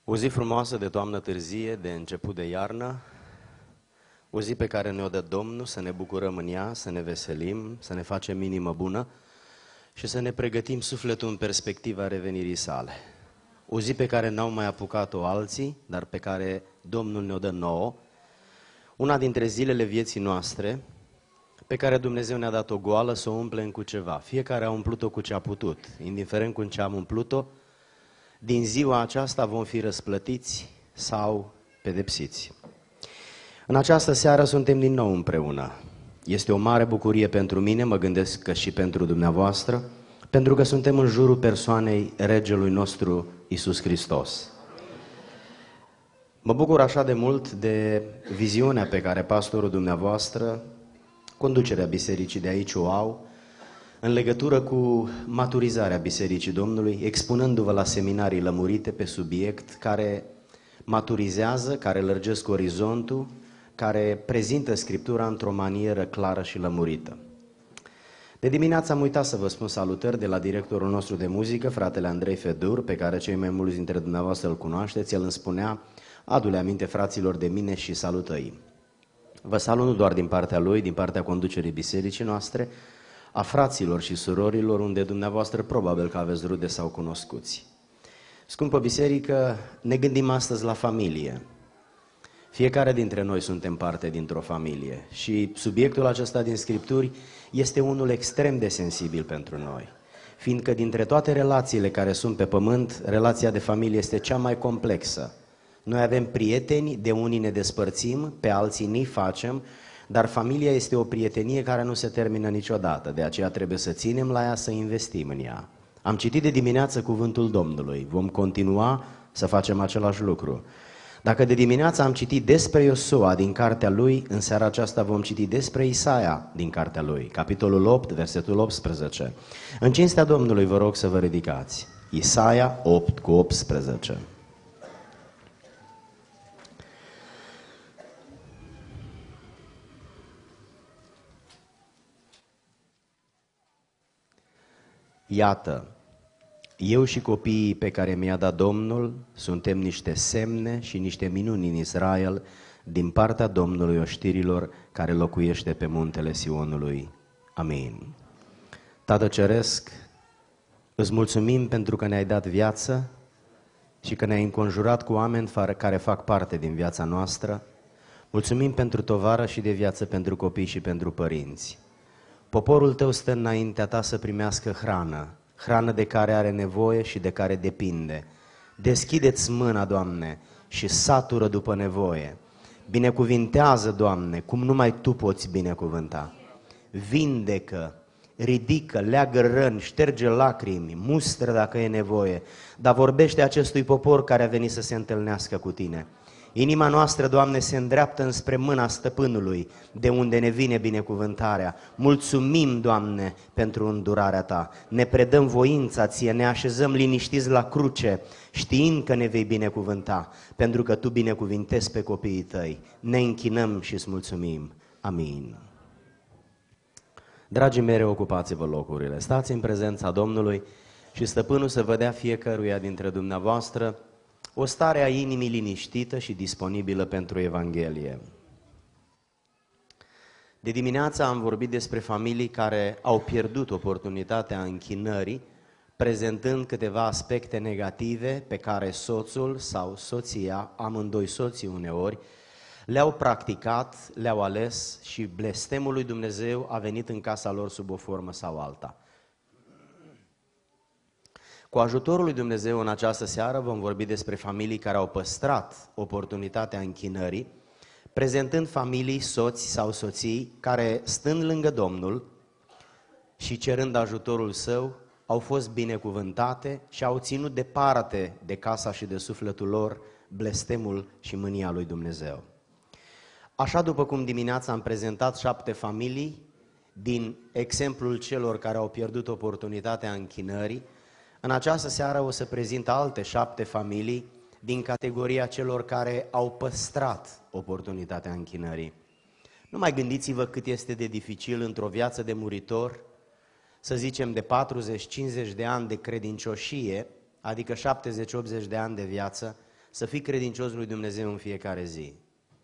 O zi frumoasă de toamnă târzie, de început de iarnă, o zi pe care ne-o dă Domnul, să ne bucurăm în ea, să ne veselim, să ne facem inimă bună și să ne pregătim sufletul în perspectiva revenirii sale. O zi pe care n-au mai apucat-o alții, dar pe care Domnul ne-o dă nouă, una dintre zilele vieții noastre, pe care Dumnezeu ne-a dat-o goală să o umplem cu ceva. Fiecare a umplut-o cu ce a putut, indiferent cu ce am umplut-o. Din ziua aceasta vom fi răsplătiți sau pedepsiți. În această seară suntem din nou împreună. Este o mare bucurie pentru mine, mă gândesc că și pentru dumneavoastră, pentru că suntem în jurul persoanei Regelui nostru Iisus Hristos. Mă bucur așa de mult de viziunea pe care pastorul dumneavoastră, conducerea bisericii de aici o au, în legătură cu maturizarea Bisericii Domnului, expunându-vă la seminarii lămurite pe subiect care maturizează, care lărgesc orizontul, care prezintă Scriptura într-o manieră clară și lămurită. De dimineață am uitat să vă spun salutări de la directorul nostru de muzică, fratele Andrei Fedur, pe care cei mai mulți dintre dumneavoastră îl cunoașteți. El îmi spunea, adu-le aminte fraților de mine și salută-i. Vă salut nu doar din partea lui, din partea conducerii bisericii noastre, a fraților și surorilor, unde dumneavoastră probabil că aveți rude sau cunoscuți. Scumpă biserică, ne gândim astăzi la familie. Fiecare dintre noi suntem parte dintr-o familie și subiectul acesta din Scripturi este unul extrem de sensibil pentru noi, fiindcă dintre toate relațiile care sunt pe pământ, relația de familie este cea mai complexă. Noi avem prieteni, de unii ne despărțim, pe alții ni facem, dar familia este o prietenie care nu se termină niciodată, de aceea trebuie să ținem la ea, să investim în ea. Am citit de dimineață cuvântul Domnului, vom continua să facem același lucru. Dacă de dimineață am citit despre Iosua din cartea lui, în seara aceasta vom citi despre Isaia din cartea lui, capitolul 8, versetul 18. În cinstea Domnului vă rog să vă ridicați. Isaia 8 cu 18. Iată, eu și copiii pe care mi-a dat Domnul suntem niște semne și niște minuni în Israel din partea Domnului oștirilor care locuiește pe muntele Sionului. Amin. Tată Ceresc, îți mulțumim pentru că ne-ai dat viață și că ne-ai înconjurat cu oameni care fac parte din viața noastră. Mulțumim pentru tovară și de viață pentru copii și pentru părinți. Poporul tău stă înaintea ta să primească hrană, hrană de care are nevoie și de care depinde. Deschide-ți mâna, Doamne, și satură după nevoie. Binecuvintează, Doamne, cum numai Tu poți binecuvânta. Vindecă, ridică, leagă răni, șterge lacrimi, mustră dacă e nevoie, dar vorbește acestui popor care a venit să se întâlnească cu Tine. Inima noastră, Doamne, se îndreaptă înspre mâna Stăpânului, de unde ne vine binecuvântarea. Mulțumim, Doamne, pentru îndurarea Ta. Ne predăm voința Ție, ne așezăm liniștiți la cruce, știind că ne vei binecuvânta, pentru că Tu binecuvintezi pe copiii Tăi. Ne închinăm și îți mulțumim. Amin. Dragii mei, reocupați-vă locurile, stați în prezența Domnului și Stăpânul să vă dea fiecăruia dintre dumneavoastră o stare a inimii liniștită și disponibilă pentru Evanghelie. De dimineață am vorbit despre familii care au pierdut oportunitatea închinării, prezentând câteva aspecte negative pe care soțul sau soția, amândoi soții uneori, le-au practicat, le-au ales și blestemul lui Dumnezeu a venit în casa lor sub o formă sau alta. Cu ajutorul lui Dumnezeu în această seară vom vorbi despre familii care au păstrat oportunitatea închinării, prezentând familii, soți sau soții care, stând lângă Domnul și cerând ajutorul Său, au fost binecuvântate și au ținut departe de casa și de sufletul lor blestemul și mânia lui Dumnezeu. Așa după cum dimineața am prezentat 7 familii din exemplul celor care au pierdut oportunitatea închinării, în această seară o să prezint alte 7 familii din categoria celor care au păstrat oportunitatea închinării. Nu mai gândiți-vă cât este de dificil într-o viață de muritor, să zicem de 40-50 de ani de credincioșie, adică 70-80 de ani de viață, să fii credincios lui Dumnezeu în fiecare zi.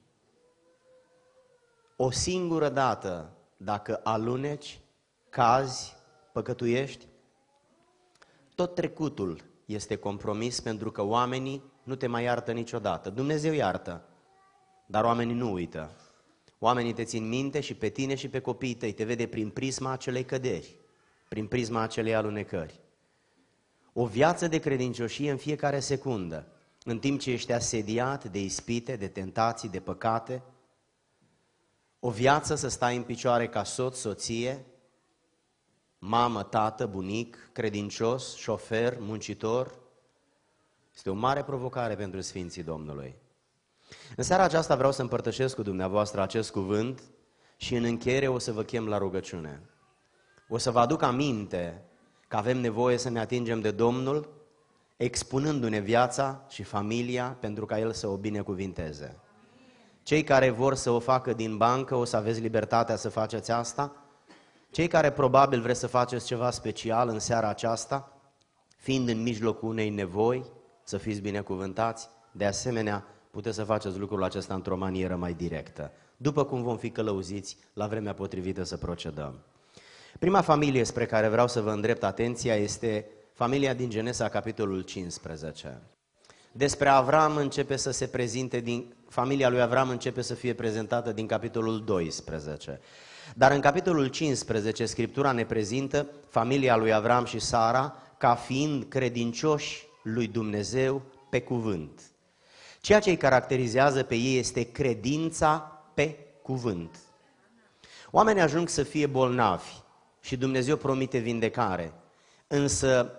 O singură dată, dacă aluneci, cazi, păcătuiești, tot trecutul este compromis, pentru că oamenii nu te mai iartă niciodată. Dumnezeu iartă, dar oamenii nu uită. Oamenii te țin minte și pe tine și pe copiii tăi, te vede prin prisma acelei căderi, prin prisma acelei alunecări. O viață de credincioșie în fiecare secundă, în timp ce ești asediat de ispite, de tentații, de păcate. O viață să stai în picioare ca soț, soție, mamă, tată, bunic, credincios, șofer, muncitor. Este o mare provocare pentru Sfinții Domnului. În seara aceasta vreau să împărtășesc cu dumneavoastră acest cuvânt și în încheiere o să vă chem la rugăciune. O să vă aduc aminte că avem nevoie să ne atingem de Domnul, expunându-ne viața și familia pentru ca El să o binecuvinteze. Cei care vor să o facă din bancă, o să aveți libertatea să faceți asta. Cei care probabil vreți să faceți ceva special în seara aceasta, fiind în mijlocul unei nevoi, să fiți binecuvântați, de asemenea, puteți să faceți lucrul acesta într-o manieră mai directă, după cum vom fi călăuziți la vremea potrivită să procedăm. Prima familie spre care vreau să vă îndrept atenția este familia din Genesa, capitolul 15. Despre Avram începe să se prezinte, familia lui Avram începe să fie prezentată din capitolul 12. Dar în capitolul 15, Scriptura ne prezintă familia lui Avram și Sara ca fiind credincioși lui Dumnezeu pe cuvânt. Ceea ce îi caracterizează pe ei este credința pe cuvânt. Oamenii ajung să fie bolnavi și Dumnezeu promite vindecare, însă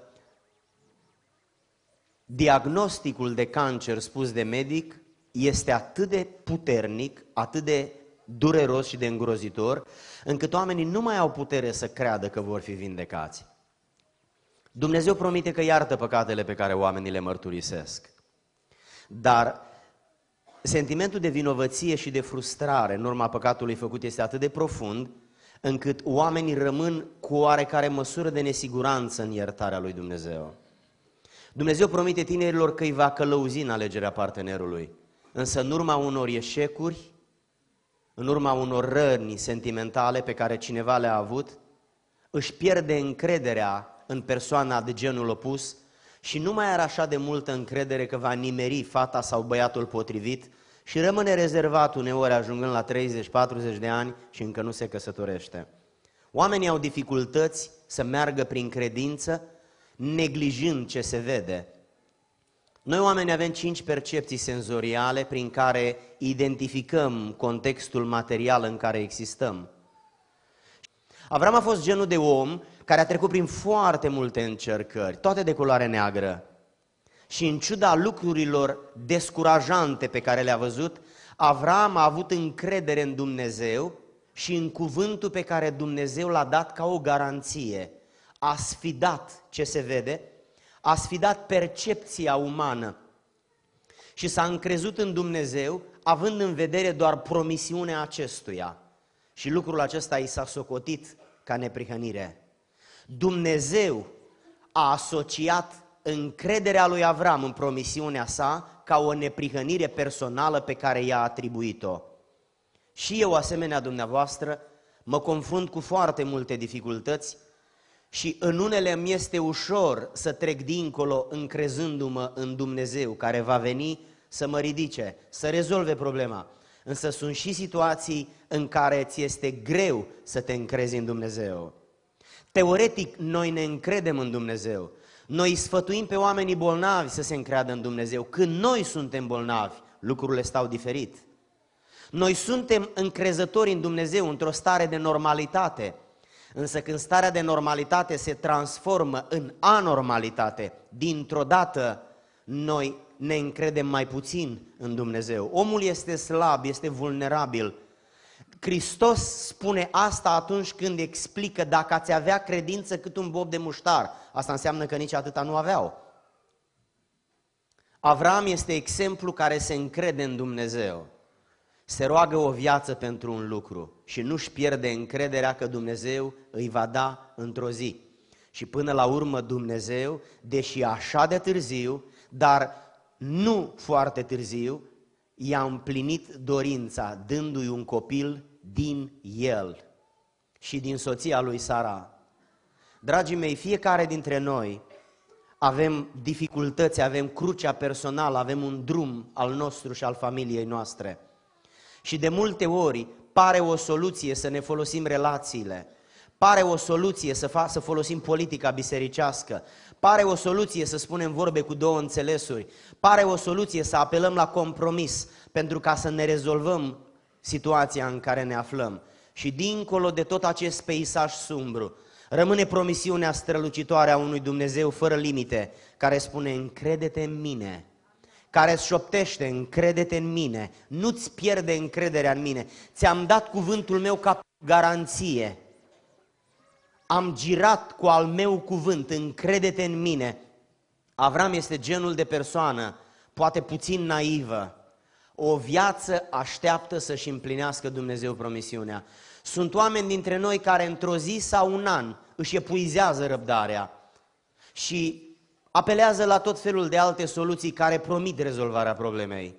diagnosticul de cancer spus de medic este atât de puternic, atât de dureros și de îngrozitor, încât oamenii nu mai au putere să creadă că vor fi vindecați. Dumnezeu promite că iartă păcatele pe care oamenii le mărturisesc. Dar sentimentul de vinovăție și de frustrare în urma păcatului făcut este atât de profund, încât oamenii rămân cu oarecare măsură de nesiguranță în iertarea lui Dumnezeu. Dumnezeu promite tinerilor că îi va călăuzi în alegerea partenerului, însă în urma unor eșecuri, în urma unor răni sentimentale pe care cineva le-a avut, își pierde încrederea în persoana de genul opus și nu mai are așa de multă încredere că va nimeri fata sau băiatul potrivit și rămâne rezervat uneori ajungând la 30-40 de ani și încă nu se căsătorește. Oamenii au dificultăți să meargă prin credință, neglijând ce se vede. Noi oamenii avem 5 percepții senzoriale prin care identificăm contextul material în care existăm. Avram a fost genul de om care a trecut prin foarte multe încercări, toate de culoare neagră. Și în ciuda lucrurilor descurajante pe care le-a văzut, Avram a avut încredere în Dumnezeu și în cuvântul pe care Dumnezeu l-a dat ca o garanție. A sfidat ce se vede, a sfidat percepția umană și s-a încrezut în Dumnezeu, având în vedere doar promisiunea acestuia. Și lucrul acesta i s-a socotit ca neprihănire. Dumnezeu a asociat încrederea lui Avram în promisiunea sa ca o neprihănire personală pe care i-a atribuit-o. Și eu, asemenea dumneavoastră, mă confrunt cu foarte multe dificultăți și în unele mi este ușor să trec dincolo încrezându-mă în Dumnezeu care va veni să mă ridice, să rezolve problema. Însă sunt și situații în care ți este greu să te încrezi în Dumnezeu. Teoretic, noi ne încredem în Dumnezeu. Noi sfătuim pe oamenii bolnavi să se încreadă în Dumnezeu. Când noi suntem bolnavi, lucrurile stau diferit. Noi suntem încrezători în Dumnezeu într-o stare de normalitate. Însă când starea de normalitate se transformă în anormalitate, dintr-o dată noi ne încredem mai puțin în Dumnezeu. Omul este slab, este vulnerabil. Hristos spune asta atunci când explică: dacă ați avea credință cât un bob de muștar, asta înseamnă că nici atâta nu aveau. Avram este exemplu care se încrede în Dumnezeu. Se roagă o viață pentru un lucru și nu-și pierde încrederea că Dumnezeu îi va da într-o zi. Și până la urmă Dumnezeu, deși așa de târziu, dar nu foarte târziu, i-a împlinit dorința, dându-i un copil din el și din soția lui Sara. Dragii mei, fiecare dintre noi avem dificultăți, avem crucea personală, avem un drum al nostru și al familiei noastre. Și de multe ori pare o soluție să ne folosim relațiile, pare o soluție să folosim politica bisericească, pare o soluție să spunem vorbe cu două înțelesuri, pare o soluție să apelăm la compromis pentru ca să ne rezolvăm situația în care ne aflăm. Și dincolo de tot acest peisaj sumbru, rămâne promisiunea strălucitoare a unui Dumnezeu fără limite, care spune: încrede-te în mine, care îți șoptește: încrede-te în mine, nu-ți pierde încrederea în mine, ți-am dat cuvântul meu ca garanție, am girat cu al meu cuvânt, încrede-te în mine. Avram este genul de persoană, poate puțin naivă, o viață așteaptă să-și împlinească Dumnezeu promisiunea. Sunt oameni dintre noi care într-o zi sau un an își epuizează răbdarea și apelează la tot felul de alte soluții care promit rezolvarea problemei.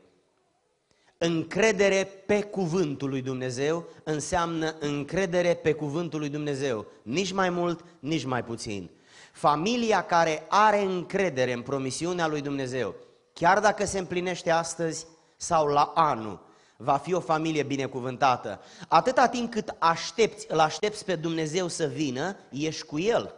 Încredere pe cuvântul lui Dumnezeu înseamnă încredere pe cuvântul lui Dumnezeu, nici mai mult, nici mai puțin. Familia care are încredere în promisiunea lui Dumnezeu, chiar dacă se împlinește astăzi sau la anul, va fi o familie binecuvântată. Atâta timp cât îl aștepți pe Dumnezeu să vină, ești cu El,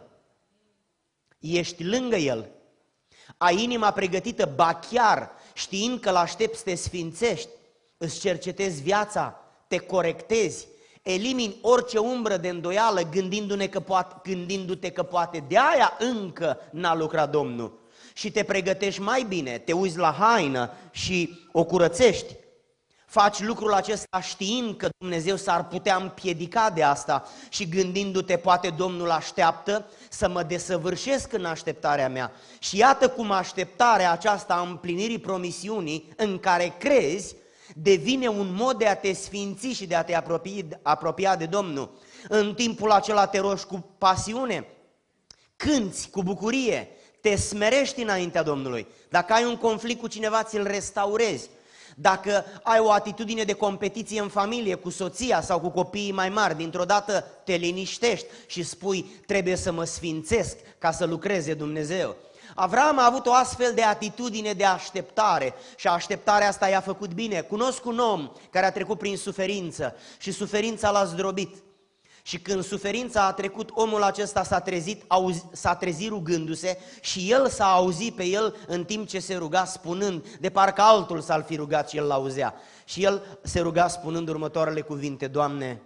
ești lângă El, ai inima pregătită, ba chiar știind că l-aștepți să te sfințești, îți cercetezi viața, te corectezi, elimini orice umbră de îndoială gândindu-te că poate de aia încă n-a lucrat Domnul. Și te pregătești mai bine, te uiți la haină și o curățești. Faci lucrul acesta știind că Dumnezeu s-ar putea împiedica de asta și gândindu-te: poate Domnul așteaptă să mă desăvârșesc în așteptarea mea. Și iată cum așteptarea aceasta a împlinirii promisiunii în care crezi devine un mod de a te sfinți și de a te apropia de Domnul. În timpul acela te rogi cu pasiune, cânți cu bucurie, te smerești înaintea Domnului. Dacă ai un conflict cu cineva, ți-l restaurezi. Dacă ai o atitudine de competiție în familie cu soția sau cu copiii mai mari, dintr-o dată te liniștești și spui: trebuie să mă sfințesc ca să lucreze Dumnezeu. Avram a avut o astfel de atitudine de așteptare și așteptarea asta i-a făcut bine. Cunosc un om care a trecut prin suferință și suferința l-a zdrobit. Și când suferința a trecut, omul acesta s-a trezit rugându-se și el s-a auzit pe el în timp ce se ruga, spunând, de parcă altul s-ar fi rugat și el l-auzea. Și el se ruga spunând următoarele cuvinte: Doamne,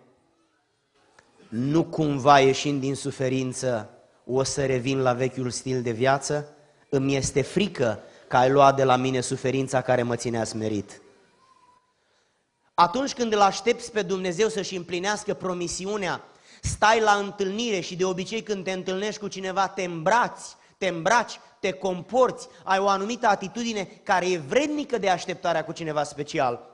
nu cumva ieșind din suferință o să revin la vechiul stil de viață? Îmi este frică că ai luat de la mine suferința care mă ținea smerit. Atunci când îl aștepți pe Dumnezeu să-și împlinească promisiunea, stai la întâlnire și de obicei când te întâlnești cu cineva te îmbraci, te comporți, ai o anumită atitudine care e vrednică de așteptarea cu cineva special.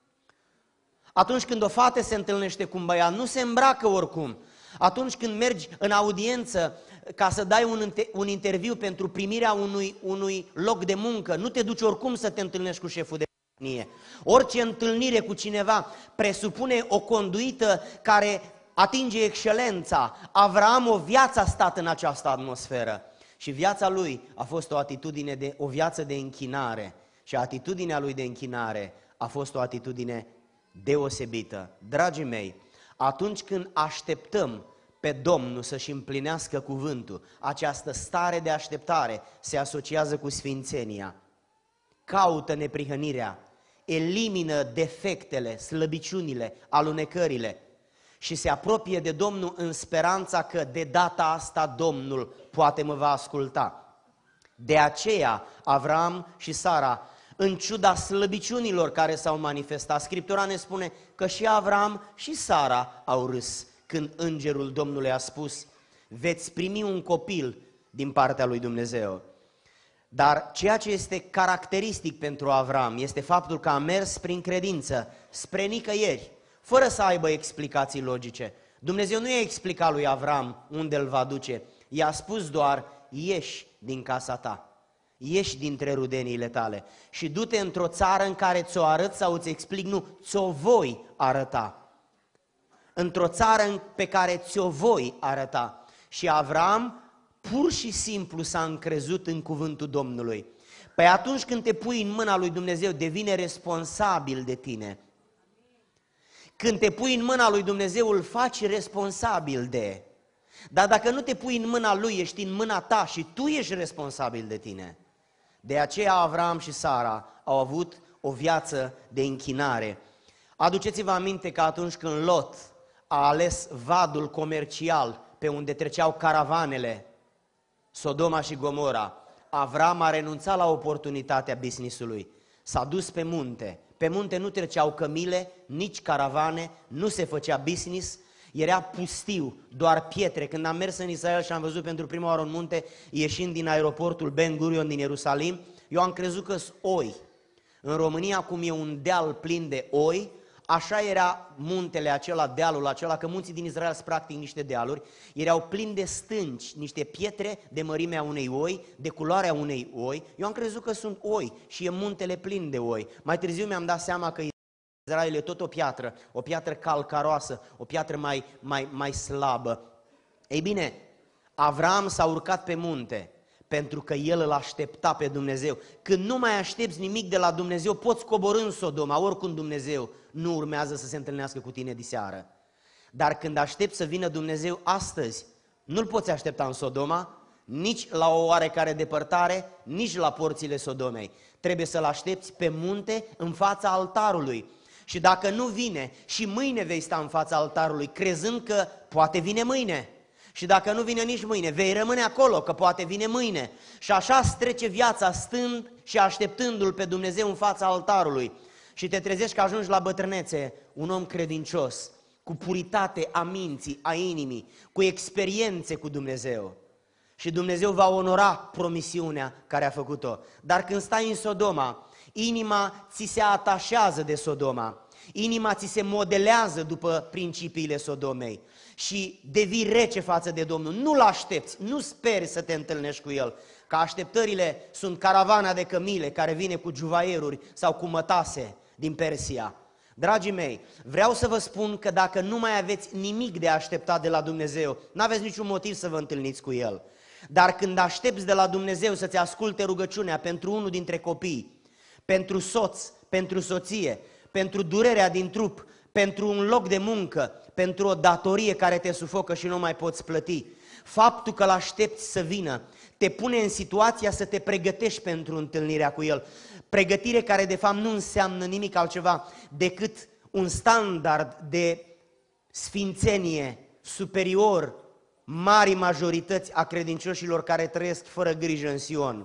Atunci când o fată se întâlnește cu un băiat, nu se îmbracă oricum. Atunci când mergi în audiență ca să dai un interviu pentru primirea unui loc de muncă, nu te duci oricum să te întâlnești cu șeful de companie. Orice întâlnire cu cineva presupune o conduită care atinge excelența. Avram o viață a stat în această atmosferă și viața lui a fost o viață de închinare și atitudinea lui de închinare a fost o atitudine deosebită. Dragii mei, atunci când așteptăm pe Domnul să-și împlinească cuvântul, această stare de așteptare se asociază cu sfințenia. Caută neprihănirea, elimină defectele, slăbiciunile, alunecările și se apropie de Domnul în speranța că de data asta Domnul poate mă va asculta. De aceea Avram și Sara, în ciuda slăbiciunilor care s-au manifestat, Scriptura ne spune că și Avram și Sara au râs când îngerul Domnului a spus: veți primi un copil din partea lui Dumnezeu. Dar ceea ce este caracteristic pentru Avram este faptul că a mers prin credință spre nicăieri, fără să aibă explicații logice. Dumnezeu nu i-a explicat lui Avram unde îl va duce, i-a spus doar: ieși din casa ta, ieși dintre rudeniile tale și du-te într-o țară în care ți-o arăt sau îți explic, nu, ți-o voi arăta. Într-o țară pe care ți-o voi arăta. Și Avram pur și simplu s-a încrezut în cuvântul Domnului. Păi atunci când te pui în mâna lui Dumnezeu, devine responsabil de tine. Când te pui în mâna lui Dumnezeu, îl faci responsabil de. Dar dacă nu te pui în mâna lui, ești în mâna ta și tu ești responsabil de tine. De aceea Avram și Sara au avut o viață de închinare. Aduceți-vă aminte că atunci când Lot a ales vadul comercial pe unde treceau caravanele, Sodoma și Gomora, Avram a renunțat la oportunitatea business-ului. S-a dus pe munte. Pe munte nu treceau cămile, nici caravane, nu se făcea business, era pustiu, doar pietre. Când am mers în Israel și am văzut pentru prima oară un munte, ieșind din aeroportul Ben Gurion din Ierusalim, eu am crezut că-s oi. În România, cum e un deal plin de oi, așa era muntele acela, dealul acela, că munții din Israel sunt practic niște dealuri, erau plini de stânci, niște pietre de mărimea unei oi, de culoarea unei oi. Eu am crezut că sunt oi și e muntele plin de oi. Mai târziu mi-am dat seama că Israel e tot o piatră calcaroasă, o piatră mai slabă. Ei bine, Avram s-a urcat pe munte pentru că el îl aștepta pe Dumnezeu. Când nu mai aștepți nimic de la Dumnezeu, poți coborî în Sodoma, oricum Dumnezeu nu urmează să se întâlnească cu tine diseară. Dar când aștepți să vină Dumnezeu astăzi, nu-L poți aștepta în Sodoma, nici la o oarecare depărtare, nici la porțile Sodomei. Trebuie să-L aștepți pe munte, în fața altarului. Și dacă nu vine și mâine vei sta în fața altarului, crezând că poate vine mâine. Și dacă nu vine nici mâine, vei rămâne acolo, că poate vine mâine. Și așa îți trece viața, stând și așteptându-L pe Dumnezeu în fața altarului. Și te trezești că ajungi la bătrânețe, un om credincios, cu puritate a minții, a inimii, cu experiențe cu Dumnezeu. Și Dumnezeu va onora promisiunea care a făcut-o. Dar când stai în Sodoma, inima ți se atașează de Sodoma, inima ți se modelează după principiile Sodomei și devii rece față de Domnul. Nu-L aștepți, nu speri să te întâlnești cu El, că așteptările sunt caravana de cămile care vine cu juvaieruri sau cu mătase din Persia. Dragii mei, vreau să vă spun că dacă nu mai aveți nimic de așteptat de la Dumnezeu, n-aveți niciun motiv să vă întâlniți cu El. Dar când aștepți de la Dumnezeu să-ți asculte rugăciunea pentru unul dintre copii, pentru soț, pentru soție, pentru durerea din trup, pentru un loc de muncă, pentru o datorie care te sufocă și nu mai poți plăti, faptul că l-aștepți să vină te pune în situația să te pregătești pentru întâlnirea cu El. Pregătire care de fapt nu înseamnă nimic altceva decât un standard de sfințenie superior marii majorități a credincioșilor care trăiesc fără grijă în Sion.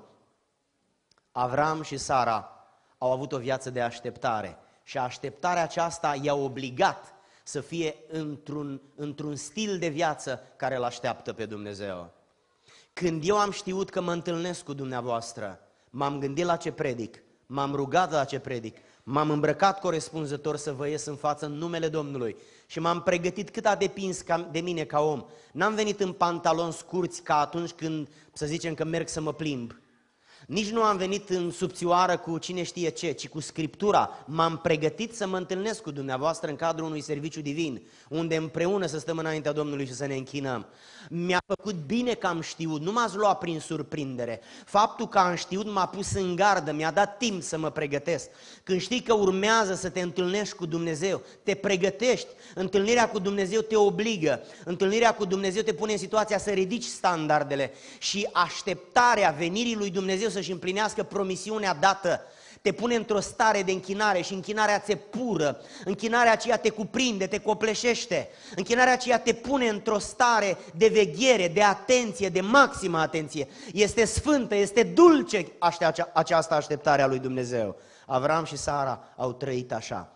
Avram și Sara au avut o viață de așteptare și așteptarea aceasta i-a obligat să fie într-un stil de viață care îl așteaptă pe Dumnezeu. Când eu am știut că mă întâlnesc cu dumneavoastră, m-am gândit la ce predic, m-am rugat la ce predic, m-am îmbrăcat corespunzător să vă ies în față în numele Domnului și m-am pregătit cât a depins de mine ca om. N-am venit în pantaloni scurți ca atunci când, să zicem că merg să mă plimb. Nici nu am venit în subțioară cu cine știe ce, ci cu Scriptura. M-am pregătit să mă întâlnesc cu dumneavoastră în cadrul unui serviciu divin, unde împreună să stăm înaintea Domnului și să ne închinăm. Mi-a făcut bine că am știut, nu m-ați luat prin surprindere. Faptul că am știut m-a pus în gardă, mi-a dat timp să mă pregătesc. Când știi că urmează să te întâlnești cu Dumnezeu, te pregătești. Întâlnirea cu Dumnezeu te obligă, întâlnirea cu Dumnezeu te pune în situația să ridici standardele și așteptarea venirii lui Dumnezeu să-și împlinească promisiunea dată, te pune într-o stare de închinare și închinarea ți-e pură, închinarea aceea te cuprinde, te copleșește, închinarea aceea te pune într-o stare de veghere, de atenție, de maximă atenție. Este sfântă, este dulce această așteptare a lui Dumnezeu. Avram și Sara au trăit așa.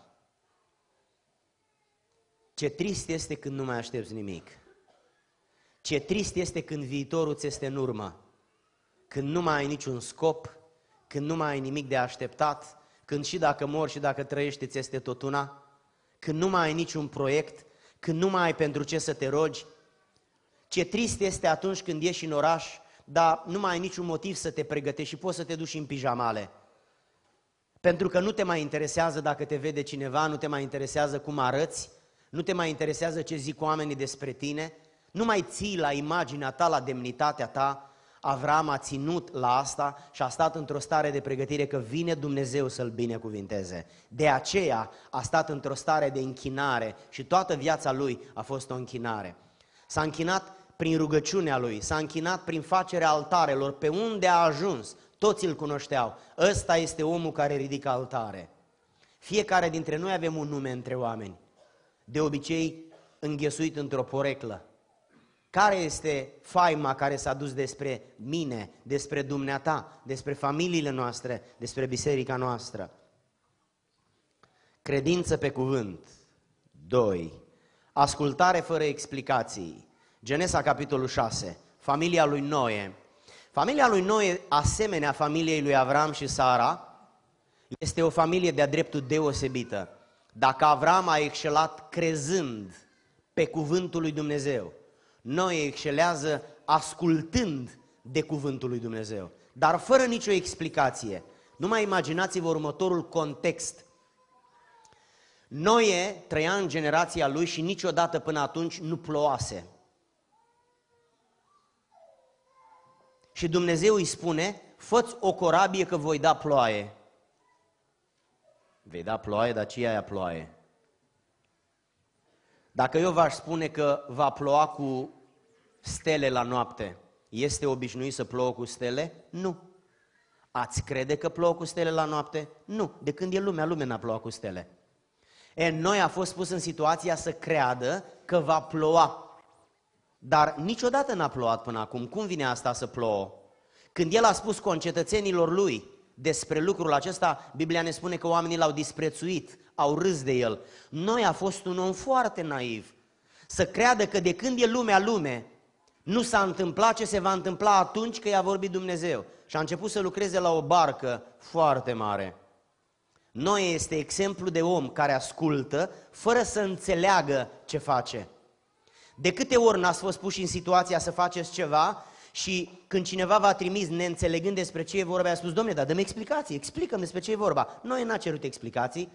Ce trist este când nu mai aștepți nimic. Ce trist este când viitorul ți este în urmă. Când nu mai ai niciun scop, când nu mai ai nimic de așteptat, când și dacă mori și dacă trăiești ți este tot una, când nu mai ai niciun proiect, când nu mai ai pentru ce să te rogi. Ce trist este atunci când ieși în oraș, dar nu mai ai niciun motiv să te pregătești și poți să te duci în pijamale. Pentru că nu te mai interesează dacă te vede cineva, nu te mai interesează cum arăți, nu te mai interesează ce zic oamenii despre tine, nu mai ții la imaginea ta, la demnitatea ta. Avram a ținut la asta și a stat într-o stare de pregătire că vine Dumnezeu să-l binecuvinteze. De aceea a stat într-o stare de închinare și toată viața lui a fost o închinare. S-a închinat prin rugăciunea lui, s-a închinat prin facerea altarelor, pe unde a ajuns, toți îl cunoșteau. Ăsta este omul care ridică altare. Fiecare dintre noi avem un nume între oameni, de obicei înghesuit într-o poreclă. Care este faima care s-a dus despre mine, despre dumneata, despre familiile noastre, despre biserica noastră? Credință pe cuvânt. 2. Ascultare fără explicații. Genesa, capitolul 6. Familia lui Noe. Familia lui Noe, asemenea familiei lui Avram și Sara, este o familie de-a dreptul deosebită. Dacă Avram a excelat crezând pe cuvântul lui Dumnezeu, Noe excelează ascultând de cuvântul lui Dumnezeu, dar fără nicio explicație. Numai imaginați-vă următorul context. Noe trăia în generația lui și niciodată până atunci nu plouase. Și Dumnezeu îi spune, fă-ți o corabie că voi da ploaie. Vei da ploaie, dar ce e aia ploaie? Dacă eu v-aș spune că va ploua cu stele la noapte, este obișnuit să plouă cu stele? Nu. Ați crede că plouă cu stele la noapte? Nu. De când e lumea n-a plouat cu stele. Noi a fost pus în situația să creadă că va ploua. Dar niciodată n-a plouat până acum. Cum vine asta să plouă? Când el a spus concetățenilor lui despre lucrul acesta, Biblia ne spune că oamenii l-au disprețuit, au râs de el. Noi a fost un om foarte naiv să creadă că de când e lumea lume, nu s-a întâmplat ce se va întâmpla atunci că i-a vorbit Dumnezeu. Și a început să lucreze la o barcă foarte mare. Noe este exemplu de om care ascultă fără să înțeleagă ce face. De câte ori n-ați fost puși în situația să faceți ceva și când cineva v-a trimis neînțelegând despre ce e vorba, a spus, Dom'le, dar dă-mi explicații, explică-mi despre ce e vorba. Noe n-a cerut explicații,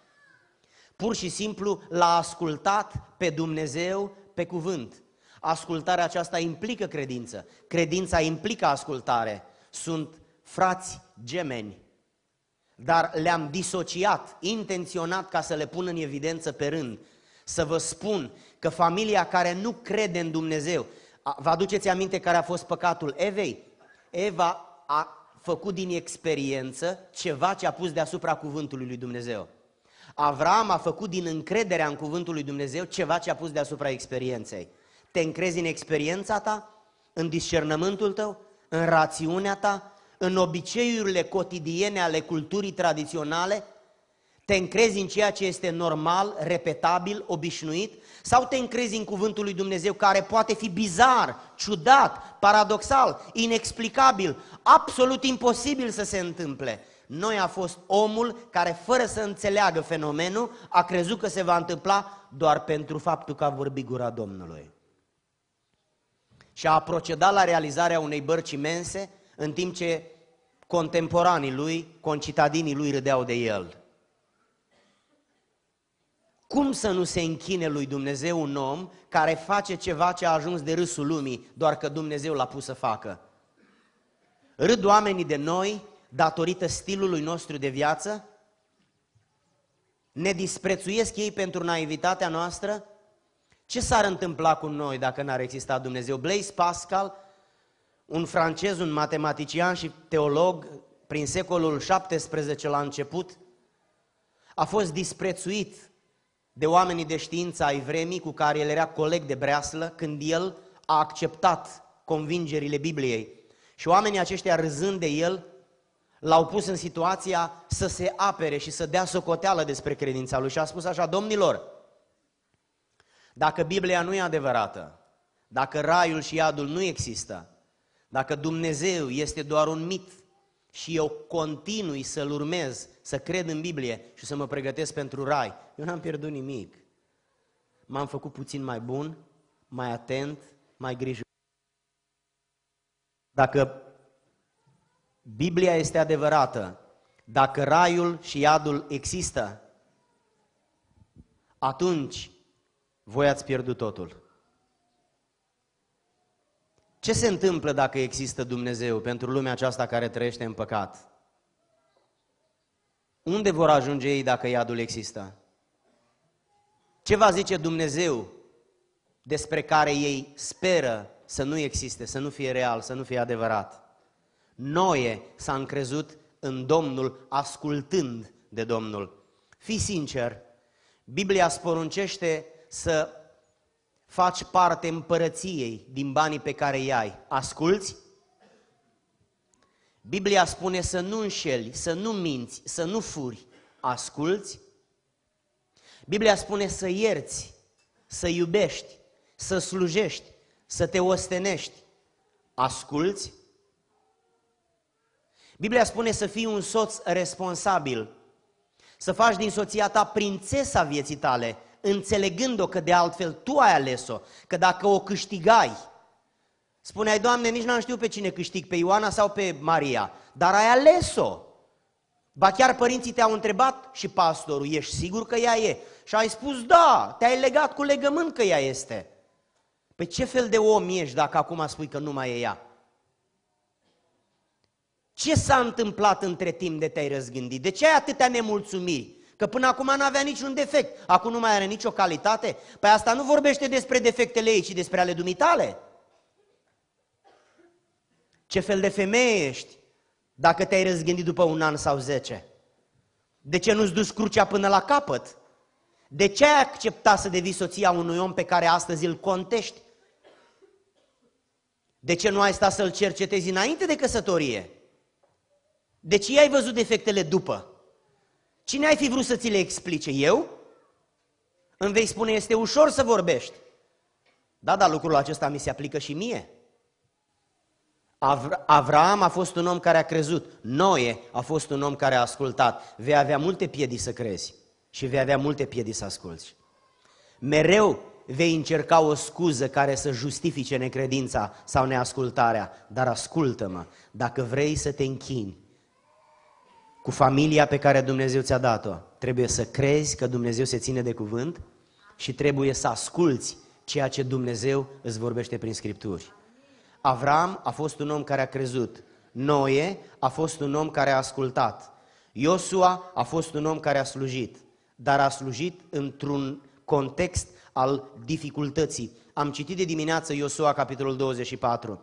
pur și simplu l-a ascultat pe Dumnezeu pe cuvânt. Ascultarea aceasta implică credință, credința implică ascultare. Sunt frați gemeni, dar le-am disociat, intenționat ca să le pun în evidență pe rând. Să vă spun că familia care nu crede în Dumnezeu, vă aduceți aminte care a fost păcatul Evei? Eva a făcut din experiență ceva ce a pus deasupra cuvântului lui Dumnezeu. Avram a făcut din încrederea în cuvântul lui Dumnezeu ceva ce a pus deasupra experienței. Te încrezi în experiența ta, în discernământul tău, în rațiunea ta, în obiceiurile cotidiene ale culturii tradiționale? Te încrezi în ceea ce este normal, repetabil, obișnuit? Sau te încrezi în cuvântul lui Dumnezeu care poate fi bizar, ciudat, paradoxal, inexplicabil, absolut imposibil să se întâmple? Noi a fost omul care, fără să înțeleagă fenomenul, a crezut că se va întâmpla doar pentru faptul că a vorbit gura Domnului. Și a procedat la realizarea unei bărci imense, în timp ce contemporanii lui, concitadinii lui râdeau de el. Cum să nu se închine lui Dumnezeu un om care face ceva ce a ajuns de râsul lumii, doar că Dumnezeu l-a pus să facă? Râd oamenii de noi datorită stilului nostru de viață? Ne disprețuiesc ei pentru naivitatea noastră? Ce s-ar întâmpla cu noi dacă n-ar exista Dumnezeu? Blaise Pascal, un francez, un matematician și teolog, prin secolul XVII la început, a fost disprețuit de oamenii de știință ai vremii cu care el era coleg de breaslă când el a acceptat convingerile Bibliei. Și oamenii aceștia, râzând de el, l-au pus în situația să se apere și să dea socoteală despre credința lui și a spus așa: domnilor, dacă Biblia nu e adevărată, dacă raiul și iadul nu există, dacă Dumnezeu este doar un mit și eu continui să-L urmez, să cred în Biblie și să mă pregătesc pentru rai, eu n-am pierdut nimic. M-am făcut puțin mai bun, mai atent, mai grijuliu. Dacă Biblia este adevărată, dacă raiul și iadul există, atunci voi ați pierdut totul. Ce se întâmplă dacă există Dumnezeu pentru lumea aceasta care trăiește în păcat? Unde vor ajunge ei dacă iadul există? Ce va zice Dumnezeu despre care ei speră să nu existe, să nu fie real, să nu fie adevărat? Noe s-a încrezut în Domnul ascultând de Domnul. Fii sincer, Biblia îți poruncește să faci parte împărăției din banii pe care îi ai. Asculți? Biblia spune să nu înșeli, să nu minți, să nu furi. Asculți? Biblia spune să ierți, să iubești, să slujești, să te ostenești. Asculți? Biblia spune să fii un soț responsabil, să faci din soția ta prințesa vieții tale, înțelegând-o că de altfel tu ai ales-o, că dacă o câștigai, spuneai, Doamne, nici n-am știut pe cine câștig, pe Ioana sau pe Maria, dar ai ales-o. Ba chiar părinții te-au întrebat și pastorul, ești sigur că ea e? Și ai spus, da, te-ai legat cu legământ că ea este. Păi ce fel de om ești dacă acum spui că nu mai e ea? Ce s-a întâmplat între timp de te-ai răzgândit? De ce ai atâtea nemulțumiri? Că până acum n-avea niciun defect, acum nu mai are nicio calitate? Păi asta nu vorbește despre defectele ei, ci despre ale dumitale. Ce fel de femeie ești dacă te-ai răzgândit după 1 an sau 10? De ce nu-ți duci crucea până la capăt? De ce ai acceptat să devii soția unui om pe care astăzi îl contești? De ce nu ai stat să-l cercetezi înainte de căsătorie? De ce ai văzut defectele după? Cine ai fi vrut să ți le explice? Eu? Îmi vei spune, este ușor să vorbești. Da, dar lucrul acesta mi se aplică și mie. Avraam a fost un om care a crezut, Noe a fost un om care a ascultat. Vei avea multe piedici să crezi și vei avea multe piedici să asculți. Mereu vei încerca o scuză care să justifice necredința sau neascultarea, dar ascultă-mă, dacă vrei să te închini cu familia pe care Dumnezeu ți-a dat-o, trebuie să crezi că Dumnezeu se ține de cuvânt și trebuie să asculți ceea ce Dumnezeu îți vorbește prin Scripturi. Avram a fost un om care a crezut, Noe a fost un om care a ascultat, Iosua a fost un om care a slujit, dar a slujit într-un context al dificultății. Am citit de dimineață Iosua, capitolul 24.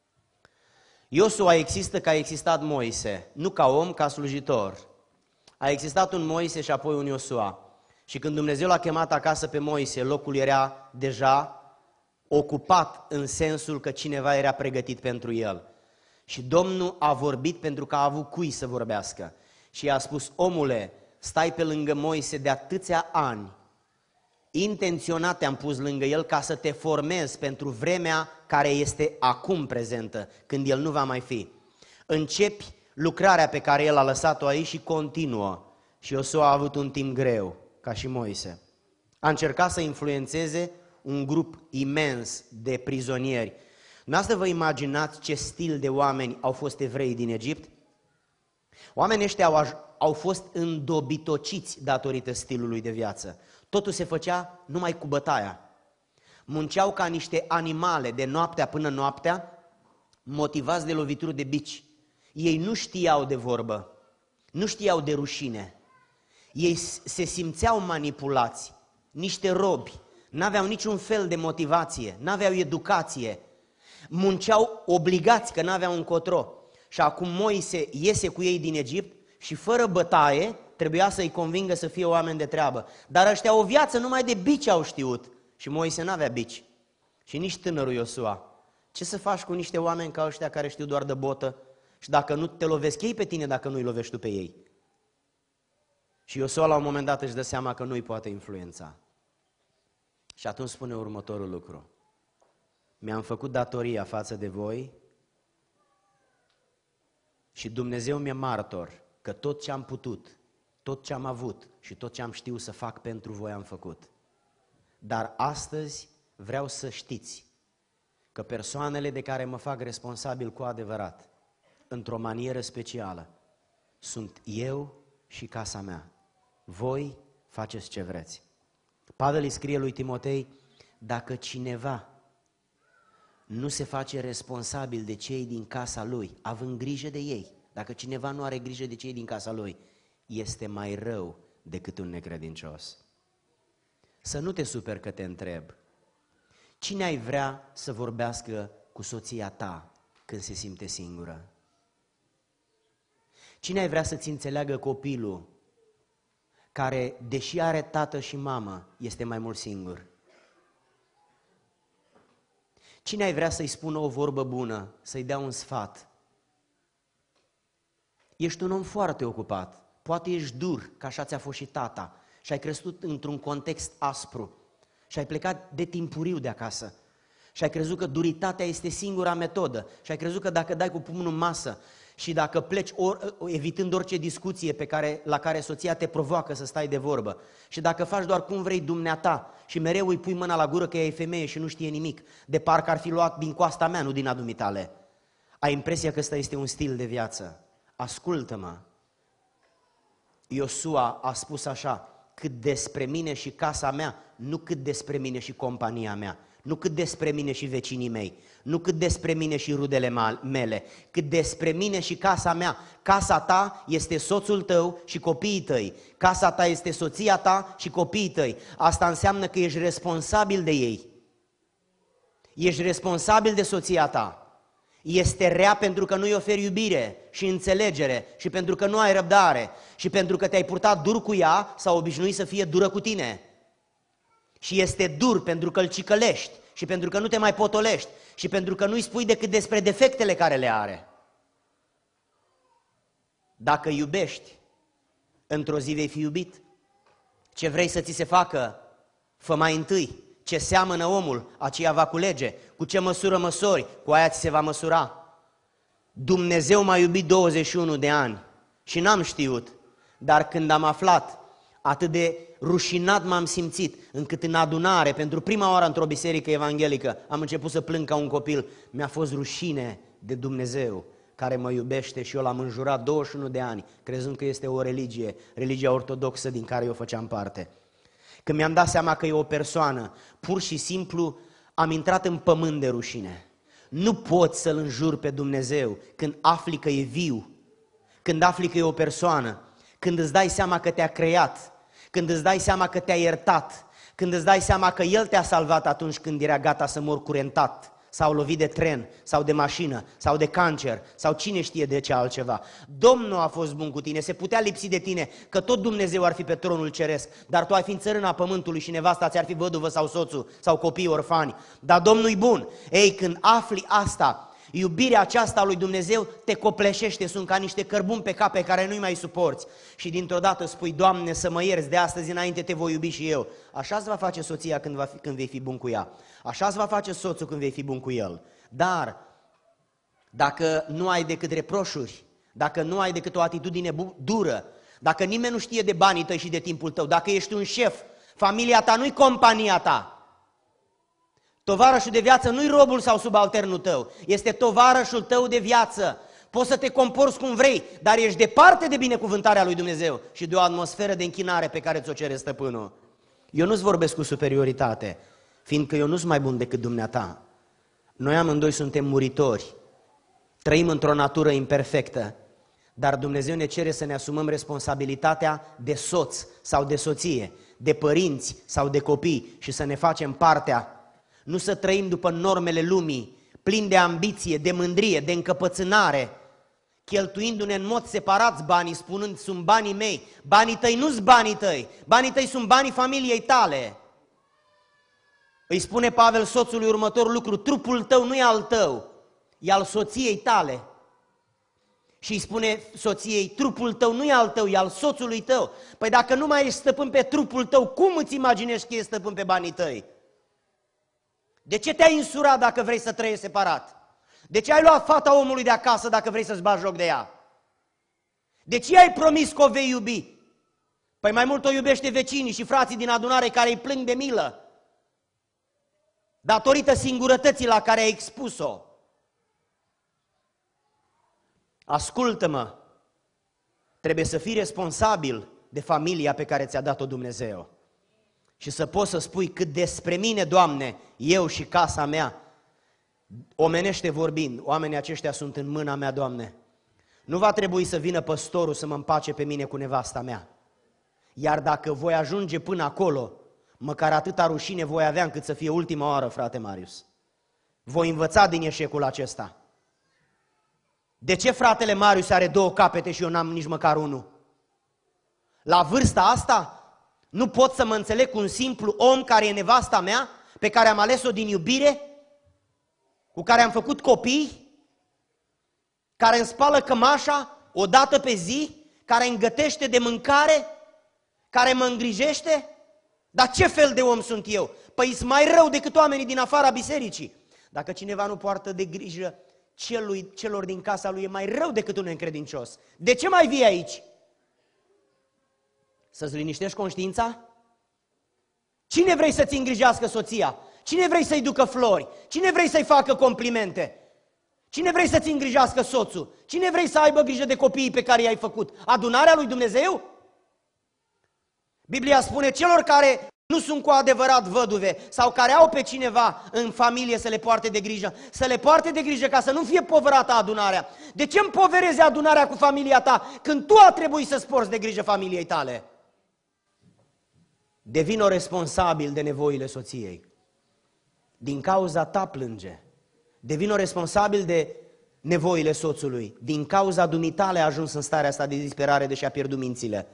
Iosua există că a existat Moise, nu ca om, ca slujitor. A existat un Moise și apoi un Iosua. Și când Dumnezeu l-a chemat acasă pe Moise, locul era deja ocupat în sensul că cineva era pregătit pentru el. Și Domnul a vorbit pentru că a avut cui să vorbească. Și i-a spus, omule, stai pe lângă Moise de atâția ani, intenționat te-am pus lângă el ca să te formezi pentru vremea care este acum prezentă, când el nu va mai fi. Începi lucrarea pe care el a lăsat-o aici și continuă. Și Iosua a avut un timp greu, ca și Moise. A încercat să influențeze un grup imens de prizonieri. Dumneavoastră vă imaginați ce stil de oameni au fost evreii din Egipt? Oamenii ăștia au fost îndobitociți datorită stilului de viață. Totul se făcea numai cu bătaia. Munceau ca niște animale de noaptea până noaptea, motivați de lovituri de bici. Ei nu știau de vorbă, nu știau de rușine. Ei se simțeau manipulați, niște robi, n-aveau niciun fel de motivație, n-aveau educație. Munceau obligați că n-aveau încotro. Și acum Moise iese cu ei din Egipt și fără bătaie trebuia să-i convingă să fie oameni de treabă. Dar ăștia o viață numai de bici au știut. Și Moise n-avea bici. Și nici tânărul Iosua. Ce să faci cu niște oameni ca ăștia care știu doar de botă? Și dacă nu te lovesc ei pe tine, dacă nu-i lovești tu pe ei. Și Iosua la un moment dat își dă seama că nu-i poate influența. Și atunci spune următorul lucru. Mi-am făcut datoria față de voi și Dumnezeu mi-e martor că tot ce am putut, tot ce am avut și tot ce am știut să fac pentru voi am făcut. Dar astăzi vreau să știți că persoanele de care mă fac responsabil cu adevărat, într-o manieră specială, sunt eu și casa mea. Voi faceți ce vreți. Pavel îi scrie lui Timotei, dacă cineva nu se face responsabil de cei din casa lui, având grijă de ei, dacă cineva nu are grijă de cei din casa lui, este mai rău decât un necredincios. Să nu te superi că te întreb. Cine ai vrea să vorbească cu soția ta când se simte singură? Cine ai vrea să-ți înțeleagă copilul care, deși are tată și mamă, este mai mult singur? Cine ai vrea să-i spună o vorbă bună, să-i dea un sfat? Ești un om foarte ocupat, poate ești dur, că așa ți-a fost și tata, și ai crescut într-un context aspru și ai plecat de timpuriu de acasă și ai crezut că duritatea este singura metodă și ai crezut că dacă dai cu pumnul în masă și dacă pleci evitând orice discuție la care soția te provoacă să stai de vorbă și dacă faci doar cum vrei dumneata și mereu îi pui mâna la gură că ea e femeie și nu știe nimic, de parcă ar fi luat din coasta mea, nu din a dumitale, ai impresia că ăsta este un stil de viață. Ascultă-mă, Iosua a spus așa, cât despre mine și casa mea, nu cât despre mine și compania mea, nu cât despre mine și vecinii mei, nu cât despre mine și rudele mele, cât despre mine și casa mea. Casa ta este soțul tău și copiii tăi, casa ta este soția ta și copiii tăi. Asta înseamnă că ești responsabil de ei, ești responsabil de soția ta. Este rea pentru că nu-i oferi iubire și înțelegere și pentru că nu ai răbdare și pentru că te-ai purtat dur cu ea sau obișnuit să fie dură cu tine. Și este dur pentru că îl cicălești și pentru că nu te mai potolești și pentru că nu-i spui decât despre defectele care le are. Dacă iubești, într-o zi vei fi iubit. Ce vrei să ți se facă, fă mai întâi. Ce seamănă omul, aceea va culege. Cu ce măsură măsori, cu aia ți se va măsura. Dumnezeu m-a iubit 21 de ani și n-am știut, dar când am aflat, atât de rușinat m-am simțit, încât în adunare, pentru prima oară într-o biserică evanghelică, am început să plâng ca un copil. Mi-a fost rușine de Dumnezeu care mă iubește și eu l-am înjurat 21 de ani, crezând că este o religie, religia ortodoxă din care eu făceam parte. Când mi-am dat seama că e o persoană, pur și simplu am intrat în pământ de rușine. Nu poți să-L înjuri pe Dumnezeu când afli că e viu, când afli că e o persoană, când îți dai seama că te-a creat, când îți dai seama că te-a iertat, când îți dai seama că El te-a salvat atunci când era gata să mor curentat, sau lovit de tren, sau de mașină, sau de cancer, sau cine știe de ce altceva. Domnul a fost bun cu tine, se putea lipsi de tine, că tot Dumnezeu ar fi pe tronul ceresc, dar tu ai fi în țărâna pământului și nevasta ți-ar fi văduvă sau soțul, sau copii orfani. Dar Domnul-i bun. Ei, când afli asta, iubirea aceasta a lui Dumnezeu te copleșește, sunt ca niște cărbuni pe cap pe care nu-i mai suporți. Și dintr-o dată spui, Doamne, să mă ierți, de astăzi înainte te voi iubi și eu. Așa îți va face soția când vei fi bun cu ea. Așa îți va face soțul când vei fi bun cu el. Dar dacă nu ai decât reproșuri, dacă nu ai decât o atitudine dură, dacă nimeni nu știe de banii tăi și de timpul tău, dacă ești un șef, familia ta nu-i compania ta. Tovarășul de viață nu-i robul sau subalternul tău, este tovarășul tău de viață. Poți să te comporți cum vrei, dar ești departe de binecuvântarea lui Dumnezeu și de o atmosferă de închinare pe care ți-o cere stăpânul. Eu nu-ți vorbesc cu superioritate, fiindcă eu nu sunt mai bun decât dumneata. Noi amândoi suntem muritori, trăim într-o natură imperfectă, dar Dumnezeu ne cere să ne asumăm responsabilitatea de soț sau de soție, de părinți sau de copii și să ne facem partea. Nu să trăim după normele lumii, plini de ambiție, de mândrie, de încăpățânare, cheltuindu-ne în mod separat banii, spunând, sunt banii mei. Banii tăi nu sunt banii tăi, banii tăi sunt banii familiei tale. Îi spune Pavel soțului următorul lucru, trupul tău nu e al tău, e al soției tale. Și îi spune soției, trupul tău nu e al tău, e al soțului tău. Păi dacă nu mai ești stăpân pe trupul tău, cum îți imaginezi că ești stăpân pe banii tăi? De ce te-ai însurat dacă vrei să trăiești separat? De ce ai luat fata omului de acasă dacă vrei să-ți bagi joc de ea? De ce ai promis că o vei iubi? Păi mai mult o iubește vecinii și frații din adunare care îi plâng de milă. datorită singurătății la care ai expus-o. Ascultă-mă, trebuie să fii responsabil de familia pe care ți-a dat-o Dumnezeu. Și să poți să spui cât despre mine, Doamne, eu și casa mea, omenește vorbind, oamenii aceștia sunt în mâna mea, Doamne. Nu va trebui să vină păstorul să mă împace pe mine cu nevasta mea. Iar dacă voi ajunge până acolo, măcar atâta rușine voi avea încât să fie ultima oară, frate Marius. Voi învăța din eșecul acesta. De ce fratele Marius are 2 capete și eu n-am nici măcar unul? La vârsta asta nu pot să mă înțeleg cu un simplu om care e nevasta mea, pe care am ales-o din iubire, cu care am făcut copii, care îmi spală cămașa o dată pe zi, care îmi gătește de mâncare, care mă îngrijește? Dar ce fel de om sunt eu? Păi sunt mai rău decât oamenii din afara bisericii. Dacă cineva nu poartă de grijă celor din casa lui, e mai rău decât un necredincios. De ce mai vii aici? Să-ți liniștești conștiința? Cine vrei să-ți îngrijească soția? Cine vrei să-i ducă flori? Cine vrei să-i facă complimente? Cine vrei să-ți îngrijească soțul? Cine vrei să aibă grijă de copiii pe care i-ai făcut? Adunarea lui Dumnezeu? Biblia spune celor care nu sunt cu adevărat văduve sau care au pe cineva în familie să le poarte de grijă, să le poarte de grijă ca să nu fie povărată adunarea. De ce împoverezi adunarea cu familia ta când tu ar trebui să-ți porți de grijă familiei tale? Devină responsabil de nevoile soției. Din cauza ta plânge. Devină responsabil de nevoile soțului. Din cauza dumitale a ajuns în starea asta de disperare, deși a pierdut mințile.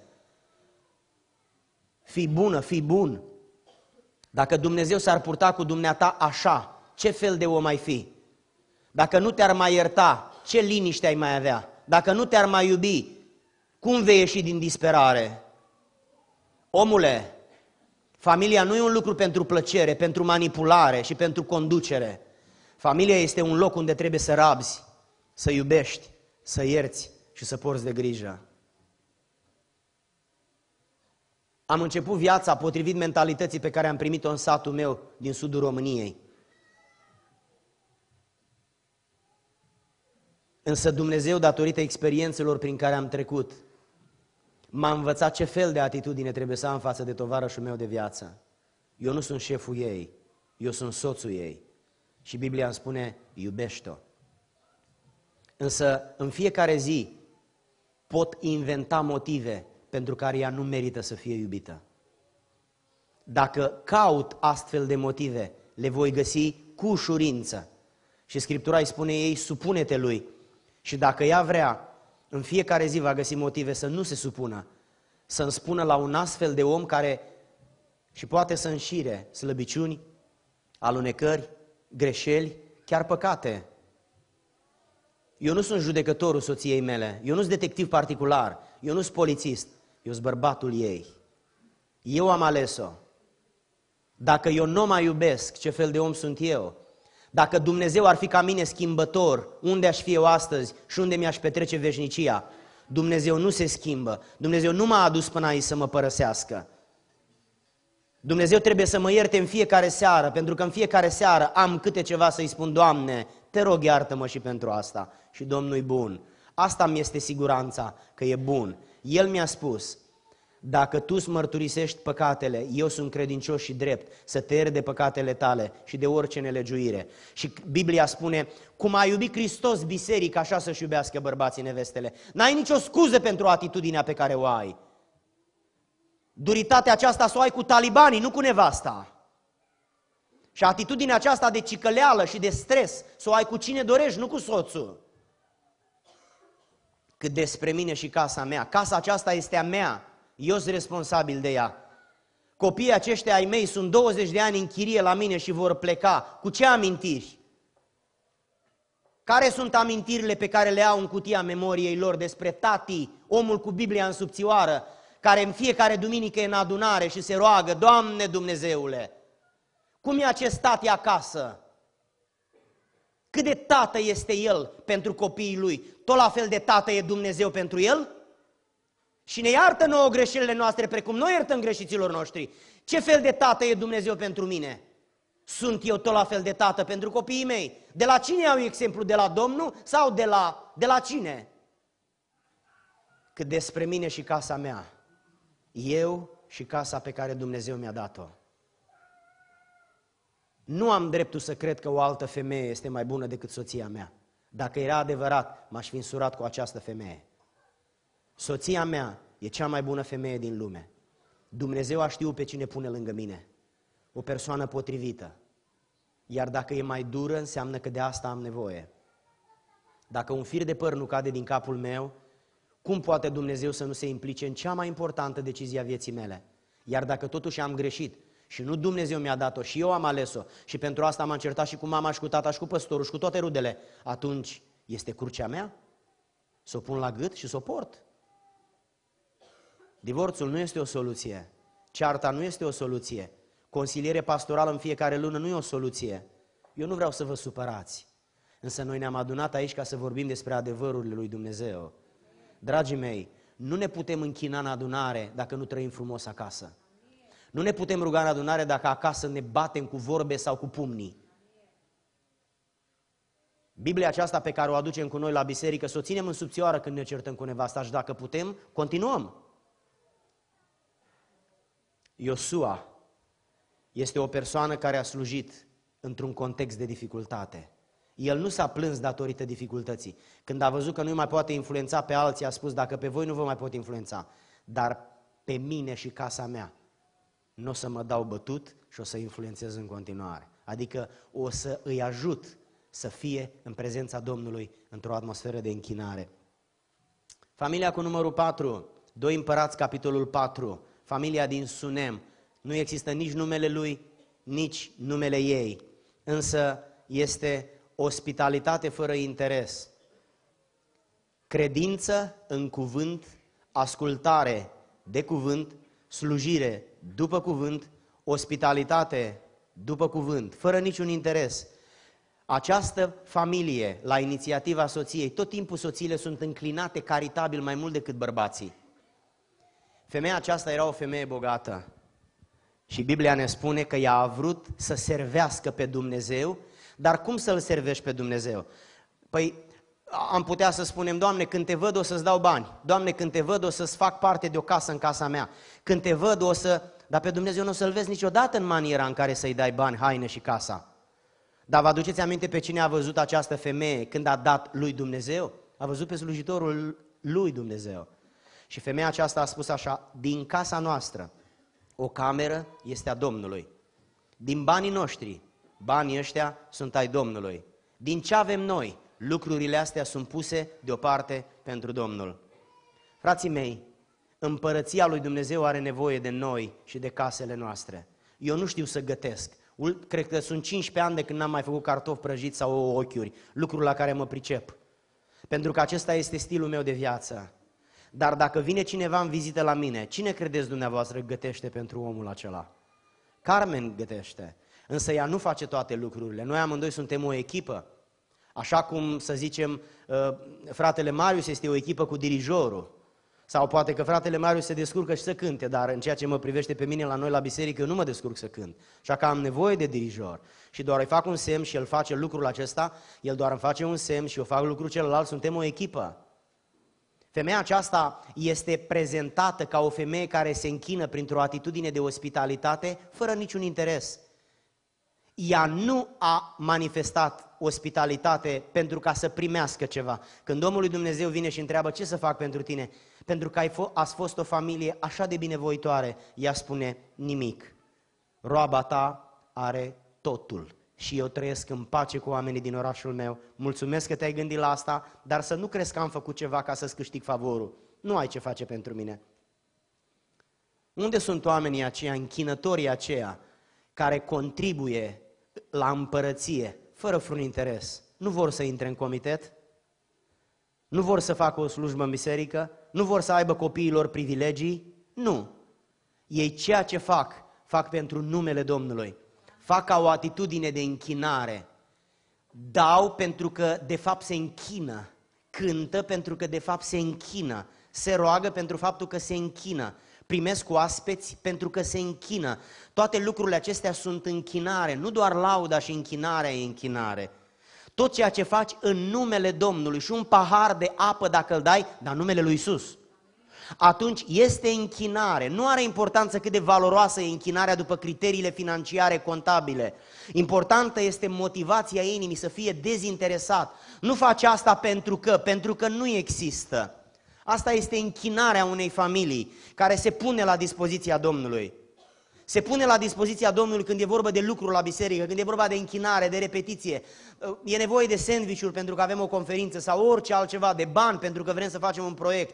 Fii bună, fii bun. Dacă Dumnezeu s-ar purta cu dumneata așa, ce fel de om ai fi? Dacă nu te-ar mai ierta, ce liniște ai mai avea? Dacă nu te-ar mai iubi, cum vei ieși din disperare? Omule, familia nu e un lucru pentru plăcere, pentru manipulare și pentru conducere. Familia este un loc unde trebuie să rabzi, să iubești, să ierți și să porți de grijă. Am început viața potrivit mentalității pe care am primit-o în satul meu din sudul României. Însă Dumnezeu, datorită experiențelor prin care am trecut, m-a învățat ce fel de atitudine trebuie să am față de tovarășul meu de viață. Eu nu sunt șeful ei, eu sunt soțul ei. Și Biblia îmi spune, iubește-o. Însă, în fiecare zi, pot inventa motive pentru care ea nu merită să fie iubită. Dacă caut astfel de motive, le voi găsi cu ușurință. Și Scriptura îi spune ei, supune-te lui. Și dacă ea vrea, în fiecare zi va găsi motive să nu se supună, să-mi spună la un astfel de om care și poate să înșire slăbiciuni, alunecări, greșeli, chiar păcate. Eu nu sunt judecătorul soției mele, eu nu sunt detectiv particular, eu nu sunt polițist, eu sunt bărbatul ei. Eu am ales-o. Dacă eu nu mai iubesc, ce fel de om sunt eu? Dacă Dumnezeu ar fi ca mine schimbător, unde aș fi eu astăzi și unde mi-aș petrece veșnicia? Dumnezeu nu se schimbă. Dumnezeu nu m-a adus până aici să mă părăsească. Dumnezeu trebuie să mă ierte în fiecare seară, pentru că în fiecare seară am câte ceva să-i spun, Doamne, te rog iartă-mă și pentru asta. Și Domnul e bun. Asta mi este siguranța că e bun. El mi-a spus, dacă tu îți mărturisești păcatele, eu sunt credincios și drept să te iert de păcatele tale și de orice nelegiuire. Și Biblia spune, cum a iubit Hristos biserica, așa să-și iubească bărbații nevestele. N-ai nicio scuză pentru atitudinea pe care o ai. Duritatea aceasta să o ai cu talibanii, nu cu nevasta. Și atitudinea aceasta de cicăleală și de stres să o ai cu cine dorești, nu cu soțul. Cât despre mine și casa mea, casa aceasta este a mea, eu sunt responsabil de ea. Copiii aceștia ai mei sunt 20 de ani în chirie la mine și vor pleca. Cu ce amintiri? Care sunt amintirile pe care le au în cutia memoriei lor despre tati, omul cu Biblia în subțioară, care în fiecare duminică e în adunare și se roagă, Doamne Dumnezeule, cum e acest tati acasă? Cât de tată este el pentru copiii lui? Tot la fel de tată e Dumnezeu pentru el? Și ne iartă nouă greșelile noastre precum noi iertăm greșiților noștri. Ce fel de tată e Dumnezeu pentru mine? Sunt eu tot la fel de tată pentru copiii mei? De la cine au exemplu? De la Domnul sau de la cine? Cât despre mine și casa mea, eu și casa pe care Dumnezeu mi-a dat-o. Nu am dreptul să cred că o altă femeie este mai bună decât soția mea. Dacă era adevărat, m-aș fi însurat cu această femeie. Soția mea e cea mai bună femeie din lume. Dumnezeu a știut pe cine pune lângă mine. O persoană potrivită. Iar dacă e mai dură, înseamnă că de asta am nevoie. Dacă un fir de păr nu cade din capul meu, cum poate Dumnezeu să nu se implice în cea mai importantă decizie a vieții mele? Iar dacă totuși am greșit și nu Dumnezeu mi-a dat-o și eu am ales-o și pentru asta m-am certat și cu mama și cu tata și cu păstorul și cu toate rudele, atunci este crucea mea? Să o pun la gât și să o port. Divorțul nu este o soluție. Cearta nu este o soluție. Consiliere pastorală în fiecare lună nu e o soluție. Eu nu vreau să vă supărați. Însă noi ne-am adunat aici ca să vorbim despre adevărurile lui Dumnezeu. Dragii mei, nu ne putem închina în adunare dacă nu trăim frumos acasă. Nu ne putem ruga în adunare dacă acasă ne batem cu vorbe sau cu pumnii. Biblia aceasta pe care o aducem cu noi la biserică, să o ținem în subțioară când ne certăm cu nevasta și dacă putem, continuăm. Iosua este o persoană care a slujit într-un context de dificultate. El nu s-a plâns datorită dificultății. Când a văzut că nu mai poate influența pe alții, a spus, dacă pe voi nu vă mai pot influența, dar pe mine și casa mea nu o să mă dau bătut și o să influențez în continuare. Adică o să îi ajut să fie în prezența Domnului într-o atmosferă de închinare. Familia cu numărul 4, 2 Împărați, capitolul 4, familia din Sunem. Nu există nici numele lui, nici numele ei, însă este ospitalitate fără interes, credință în cuvânt, ascultare de cuvânt, slujire după cuvânt, ospitalitate după cuvânt, fără niciun interes. Această familie, la inițiativa soției, tot timpul soțiile sunt înclinate caritabil mai mult decât bărbații. Femeia aceasta era o femeie bogată și Biblia ne spune că ea a vrut să servească pe Dumnezeu. Dar cum să-L servești pe Dumnezeu? Păi am putea să spunem, Doamne, când te văd o să-ți dau bani, Doamne, când te văd o să-ți fac parte de o casă în casa mea, când te văd o să... Dar pe Dumnezeu nu o să-L vezi niciodată în maniera în care să-i dai bani, haine și casa. Dar vă aduceți aminte pe cine a văzut această femeie când a dat lui Dumnezeu? A văzut pe slujitorul lui Dumnezeu. Și femeia aceasta a spus așa, din casa noastră, o cameră este a Domnului. Din banii noștri, banii ăștia sunt ai Domnului. Din ce avem noi, lucrurile astea sunt puse deoparte pentru Domnul. Frații mei, împărăția lui Dumnezeu are nevoie de noi și de casele noastre. Eu nu știu să gătesc. Cred că sunt 15 ani de când n-am mai făcut cartofi prăjiți sau ochiuri, lucruri la care mă pricep. Pentru că acesta este stilul meu de viață. Dar dacă vine cineva în vizită la mine, cine credeți dumneavoastră gătește pentru omul acela? Carmen gătește. Însă ea nu face toate lucrurile. Noi amândoi suntem o echipă. Așa cum, să zicem, fratele Marius este o echipă cu dirijorul. Sau poate că fratele Marius se descurcă și să cânte, dar în ceea ce mă privește pe mine la noi la biserică, eu nu mă descurc să cânt. Așa că am nevoie de dirijor. Și doar îi fac un semn și el face lucrul acesta, el doar îmi face un semn și eu fac lucrul celălalt, suntem o echipă. Femeia aceasta este prezentată ca o femeie care se închină printr-o atitudine de ospitalitate, fără niciun interes. Ea nu a manifestat ospitalitate pentru ca să primească ceva. Când Domnul lui Dumnezeu vine și întreabă ce să fac pentru tine, pentru că ați fost o familie așa de binevoitoare, ea spune nimic. Roaba ta are totul și eu trăiesc în pace cu oamenii din orașul meu. Mulțumesc că te-ai gândit la asta, dar să nu crezi că am făcut ceva ca să-ți câștig favorul. Nu ai ce face pentru mine. Unde sunt oamenii aceia, închinătorii aceia, care contribuie la împărăție, fără vreun interes? Nu vor să intre în comitet, nu vor să facă o slujbă în biserică, nu vor să aibă copiilor privilegii, nu. Ei ceea ce fac pentru numele Domnului. Fac ca o atitudine de închinare. Dau pentru că de fapt se închină, cântă pentru că de fapt se închină, se roagă pentru faptul că se închină, primesc oaspeți pentru că se închină. Toate lucrurile acestea sunt închinare, nu doar lauda și închinarea e închinare. Tot ceea ce faci în numele Domnului și un pahar de apă dacă îl dai, dar în numele lui Iisus, atunci este închinare. Nu are importanță cât de valoroasă e închinarea după criteriile financiare, contabile. Importantă este motivația inimii să fie dezinteresat. Nu faci asta pentru că nu există. Asta este închinarea unei familii care se pune la dispoziția Domnului. Se pune la dispoziția Domnului când e vorba de lucru la biserică, când e vorba de închinare, de repetiție. E nevoie de sandwich-uri pentru că avem o conferință sau orice altceva, de bani pentru că vrem să facem un proiect.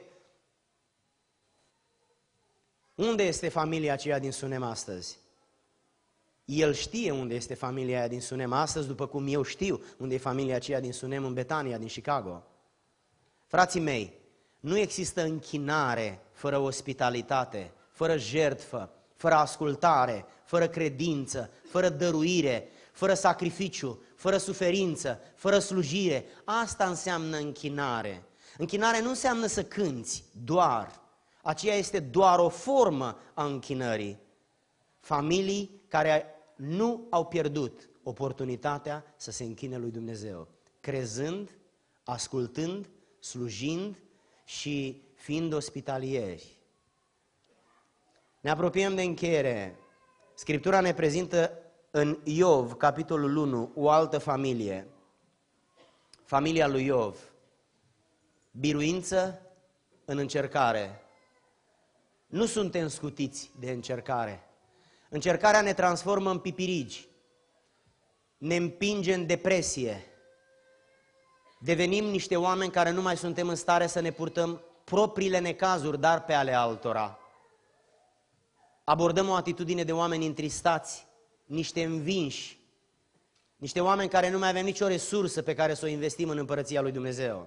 Unde este familia aceea din Sunem astăzi? El știe unde este familia aia din Sunem astăzi, după cum eu știu unde e familia aceea din Sunem în Betania, din Chicago. Frații mei, nu există închinare fără ospitalitate, fără jertfă, fără ascultare, fără credință, fără dăruire, fără sacrificiu, fără suferință, fără slujire. Asta înseamnă închinare. Închinare nu înseamnă să cânți doar. Aceea este doar o formă a închinării. Familii care nu au pierdut oportunitatea să se închine lui Dumnezeu, crezând, ascultând, slujind și fiind ospitalieri. Ne apropiem de încheiere. Scriptura ne prezintă în Iov, capitolul 1, o altă familie. Familia lui Iov. Biruință în încercare. Nu suntem scutiți de încercare. Încercarea ne transformă în pipirigi, ne împinge în depresie. Devenim niște oameni care nu mai suntem în stare să ne purtăm propriile necazuri, dar pe ale altora. Abordăm o atitudine de oameni întristați, niște învinși, niște oameni care nu mai avem nicio resursă pe care să o investim în împărăția lui Dumnezeu.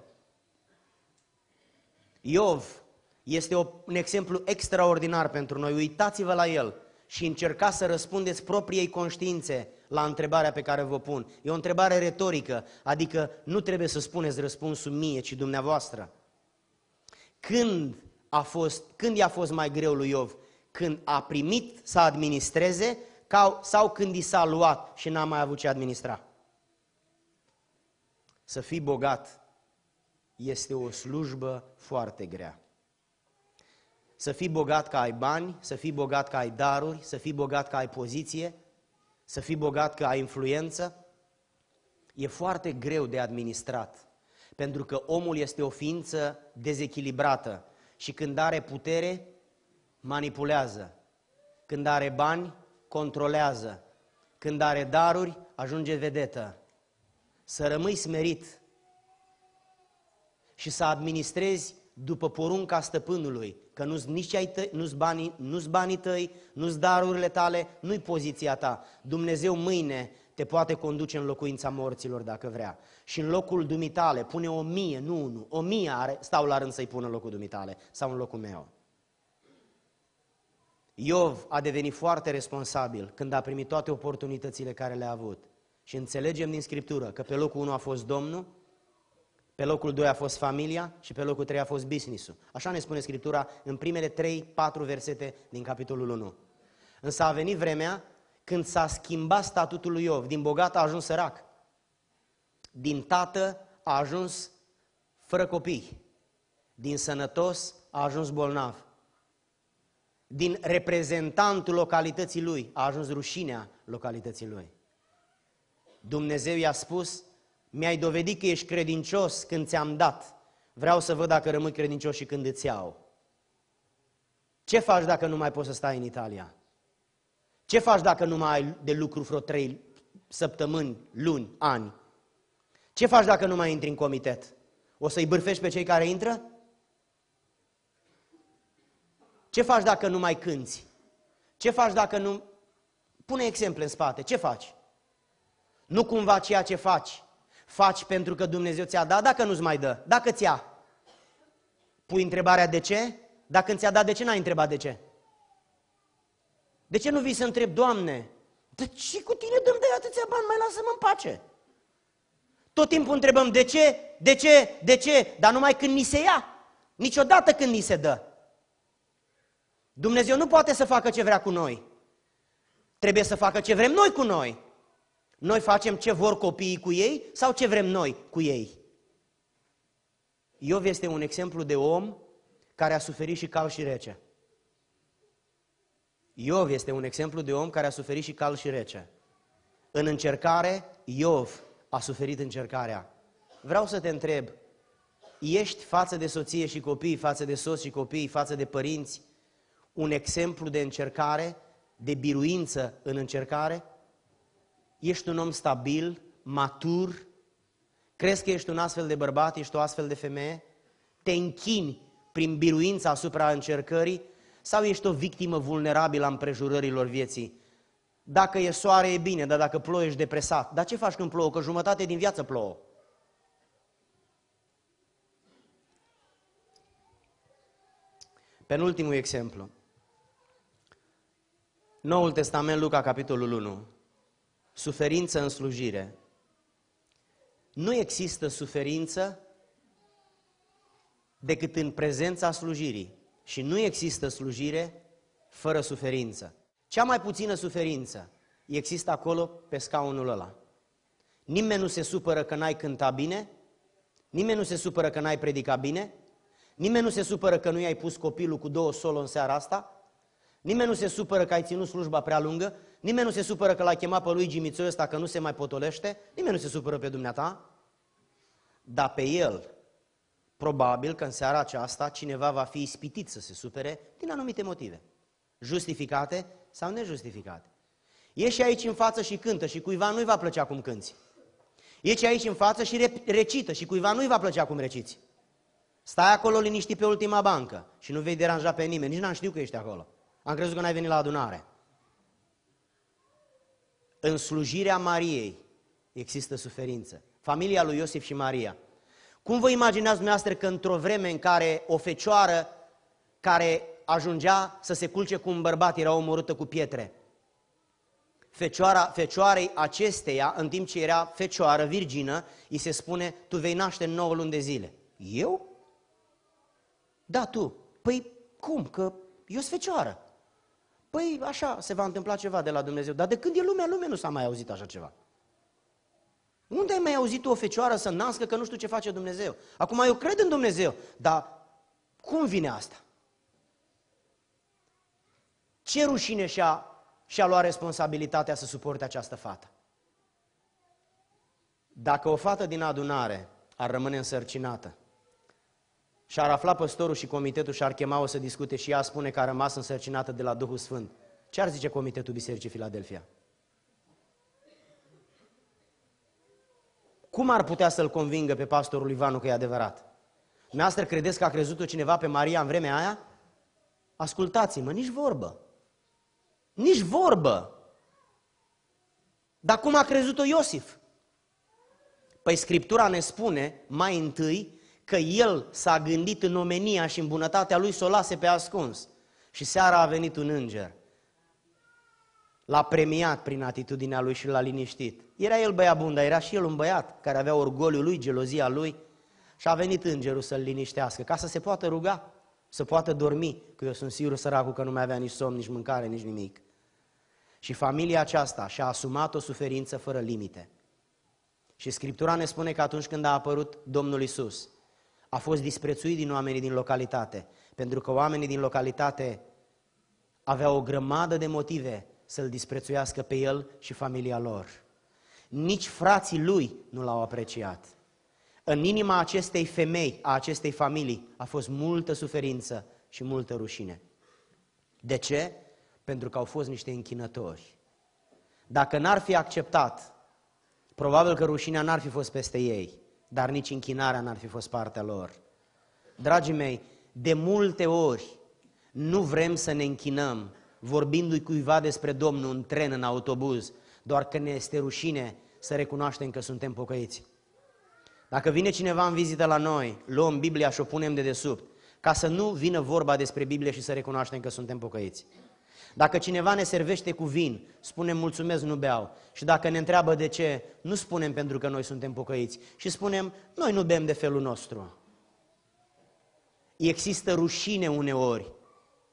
Iov este un exemplu extraordinar pentru noi. Uitați-vă la el și încercați să răspundeți propriei conștiințe la întrebarea pe care vă pun. E o întrebare retorică, adică nu trebuie să spuneți răspunsul mie, ci dumneavoastră. Când i-a fost mai greu lui Iov? Când a primit să administreze sau când i s-a luat și n-a mai avut ce administra? Să fii bogat este o slujbă foarte grea. Să fii bogat că ai bani, să fii bogat că ai daruri, să fii bogat că ai poziție, să fii bogat că ai influență, e foarte greu de administrat, pentru că omul este o ființă dezechilibrată și când are putere, manipulează, când are bani, controlează, când are daruri, ajunge vedetă. Să rămâi smerit și să administrezi după porunca stăpânului, că nu-s banii tăi, nu-s darurile tale, nu-i poziția ta. Dumnezeu mâine te poate conduce în locuința morților dacă vrea. Și în locul dumitale pune 1000, nu 1, 1000 stau la rând să-i pună în locul dumitale sau în locul meu. Iov a devenit foarte responsabil când a primit toate oportunitățile care le-a avut. Și înțelegem din Scriptură că pe locul 1 a fost Domnul, pe locul 2 a fost familia și pe locul 3 a fost business-ul. Așa ne spune Scriptura în primele 3-4 versete din capitolul 1. Însă a venit vremea când s-a schimbat statutul lui Iov. Din bogat a ajuns sărac. Din tată a ajuns fără copii. Din sănătos a ajuns bolnav. Din reprezentantul localității lui a ajuns rușinea localității lui. Dumnezeu i-a spus: mi-ai dovedit că ești credincios când ți-am dat. Vreau să văd dacă rămâi credincios și când îți iau. Ce faci dacă nu mai poți să stai în Italia? Ce faci dacă nu mai ai de lucru vreo 3 săptămâni, luni, ani? Ce faci dacă nu mai intri în comitet? O să-i bârfești pe cei care intră? Ce faci dacă nu mai cânți? Ce faci dacă nu... Pune exemple în spate. Ce faci? Nu cumva ceea ce faci pentru că Dumnezeu ți-a dat, dacă nu-ți mai dă, dacă ți-a. Pui întrebarea de ce? Dacă ți-a dat, de ce n-ai întrebat de ce? De ce nu vii să întrebi: Doamne, de ce cu tine dăm de atâția bani, mai lasă-mă în pace? Tot timpul întrebăm de ce, de ce, dar numai când ni se ia, niciodată când ni se dă. Dumnezeu nu poate să facă ce vrea cu noi. Trebuie să facă ce vrem noi cu noi. Noi facem ce vor copiii cu ei sau ce vrem noi cu ei. Iov este un exemplu de om care a suferit și cald și rece. Iov este un exemplu de om care a suferit și cald și rece. În încercare, Iov a suferit încercarea. Vreau să te întreb, ești față de soție și copii, față de soți și copii, față de părinți, un exemplu de încercare, de biruință în încercare? Ești un om stabil, matur? Crezi că ești un astfel de bărbat, ești o astfel de femeie? Te închini prin biruința asupra încercării? Sau ești o victimă vulnerabilă a împrejurărilor vieții? Dacă e soare e bine, dar dacă plouă ești depresat. Dar ce faci când plouă? Că jumătate din viață plouă. Penultimul exemplu. Noul Testament, Luca, capitolul 1. Suferință în slujire. Nu există suferință decât în prezența slujirii. Și nu există slujire fără suferință. Cea mai puțină suferință există acolo pe scaunul ăla. Nimeni nu se supără că n-ai cântat bine, nimeni nu se supără că n-ai predicat bine, nimeni nu se supără că nu i-ai pus copilul cu 2 solo în seara asta, nimeni nu se supără că ai ținut slujba prea lungă, nimeni nu se supără că l-ai chemat pe lui Gimițoi ăsta că nu se mai potolește, nimeni nu se supără pe dumneata, dar pe el, probabil că în seara aceasta cineva va fi ispitit să se supere din anumite motive, justificate sau nejustificate. Ieși aici în față și cântă și cuiva nu-i va plăcea cum cânți. Ieși aici în față și recită și cuiva nu-i va plăcea cum reciți. Stai acolo liniștit pe ultima bancă și nu vei deranja pe nimeni, nici n-am știut că ești acolo. Am crezut că n-ai venit la adunare. În slujirea Mariei există suferință. Familia lui Iosif și Maria. Cum vă imaginați dumneavoastră că într-o vreme în care o fecioară care ajungea să se culce cu un bărbat era omorâtă cu pietre, fecioarei acesteia, în timp ce era fecioară virgină, îi se spune, tu vei naște în 9 luni de zile. Eu? Da, tu. Păi cum? Că eu sunt fecioară. Păi așa se va întâmpla ceva de la Dumnezeu. Dar de când e lumea nu s-a mai auzit așa ceva. Unde ai mai auzit o fecioară să nască că nu știu ce face Dumnezeu? Acum eu cred în Dumnezeu, dar cum vine asta? Ce rușine și-a luat responsabilitatea să suporte această fată? Dacă o fată din adunare ar rămâne însărcinată și ar afla păstorul și comitetul și ar chema-o să discute și ea spune că a rămas însărcinată de la Duhul Sfânt, ce ar zice comitetul Bisericii Filadelfia? Cum ar putea să-l convingă pe pastorul Ivanu că e adevărat? Dumneavoastră credeți că a crezut-o cineva pe Maria în vremea aia? Ascultați-mă, nici vorbă. Nici vorbă. Dar cum a crezut-o Iosif? Păi Scriptura ne spune mai întâi că el s-a gândit în omenia și în bunătatea lui să o lase pe ascuns. Și seara a venit un înger. L-a premiat prin atitudinea lui și l-a liniștit. Era el băiat bun, dar era și el un băiat care avea orgoliul lui, gelozia lui. Și a venit îngerul să-l liniștească, ca să se poată ruga, să poată dormi, că eu sunt sigur săracul că nu mai avea nici somn, nici mâncare, nici nimic. Și familia aceasta și-a asumat o suferință fără limite. Și Scriptura ne spune că atunci când a apărut Domnul Iisus, a fost disprețuit din oamenii din localitate, pentru că oamenii din localitate aveau o grămadă de motive să-l disprețuiască pe el și familia lor. Nici frații lui nu l-au apreciat. În inima acestei femei, a acestei familii, a fost multă suferință și multă rușine. De ce? Pentru că au fost niște închinători. Dacă n-ar fi acceptat, probabil că rușinea n-ar fi fost peste ei, dar nici închinarea n-ar fi fost partea lor. Dragii mei, de multe ori nu vrem să ne închinăm vorbindu-i cuiva despre Domnul în tren, în autobuz, doar că ne este rușine să recunoaștem că suntem pocăiți. Dacă vine cineva în vizită la noi, luăm Biblia și o punem de desubt, ca să nu vină vorba despre Biblie și să recunoaștem că suntem pocăiți. Dacă cineva ne servește cu vin, spunem mulțumesc, nu beau. Și dacă ne întreabă de ce, nu spunem pentru că noi suntem pocăiți, și spunem noi nu bem de felul nostru. Există rușine uneori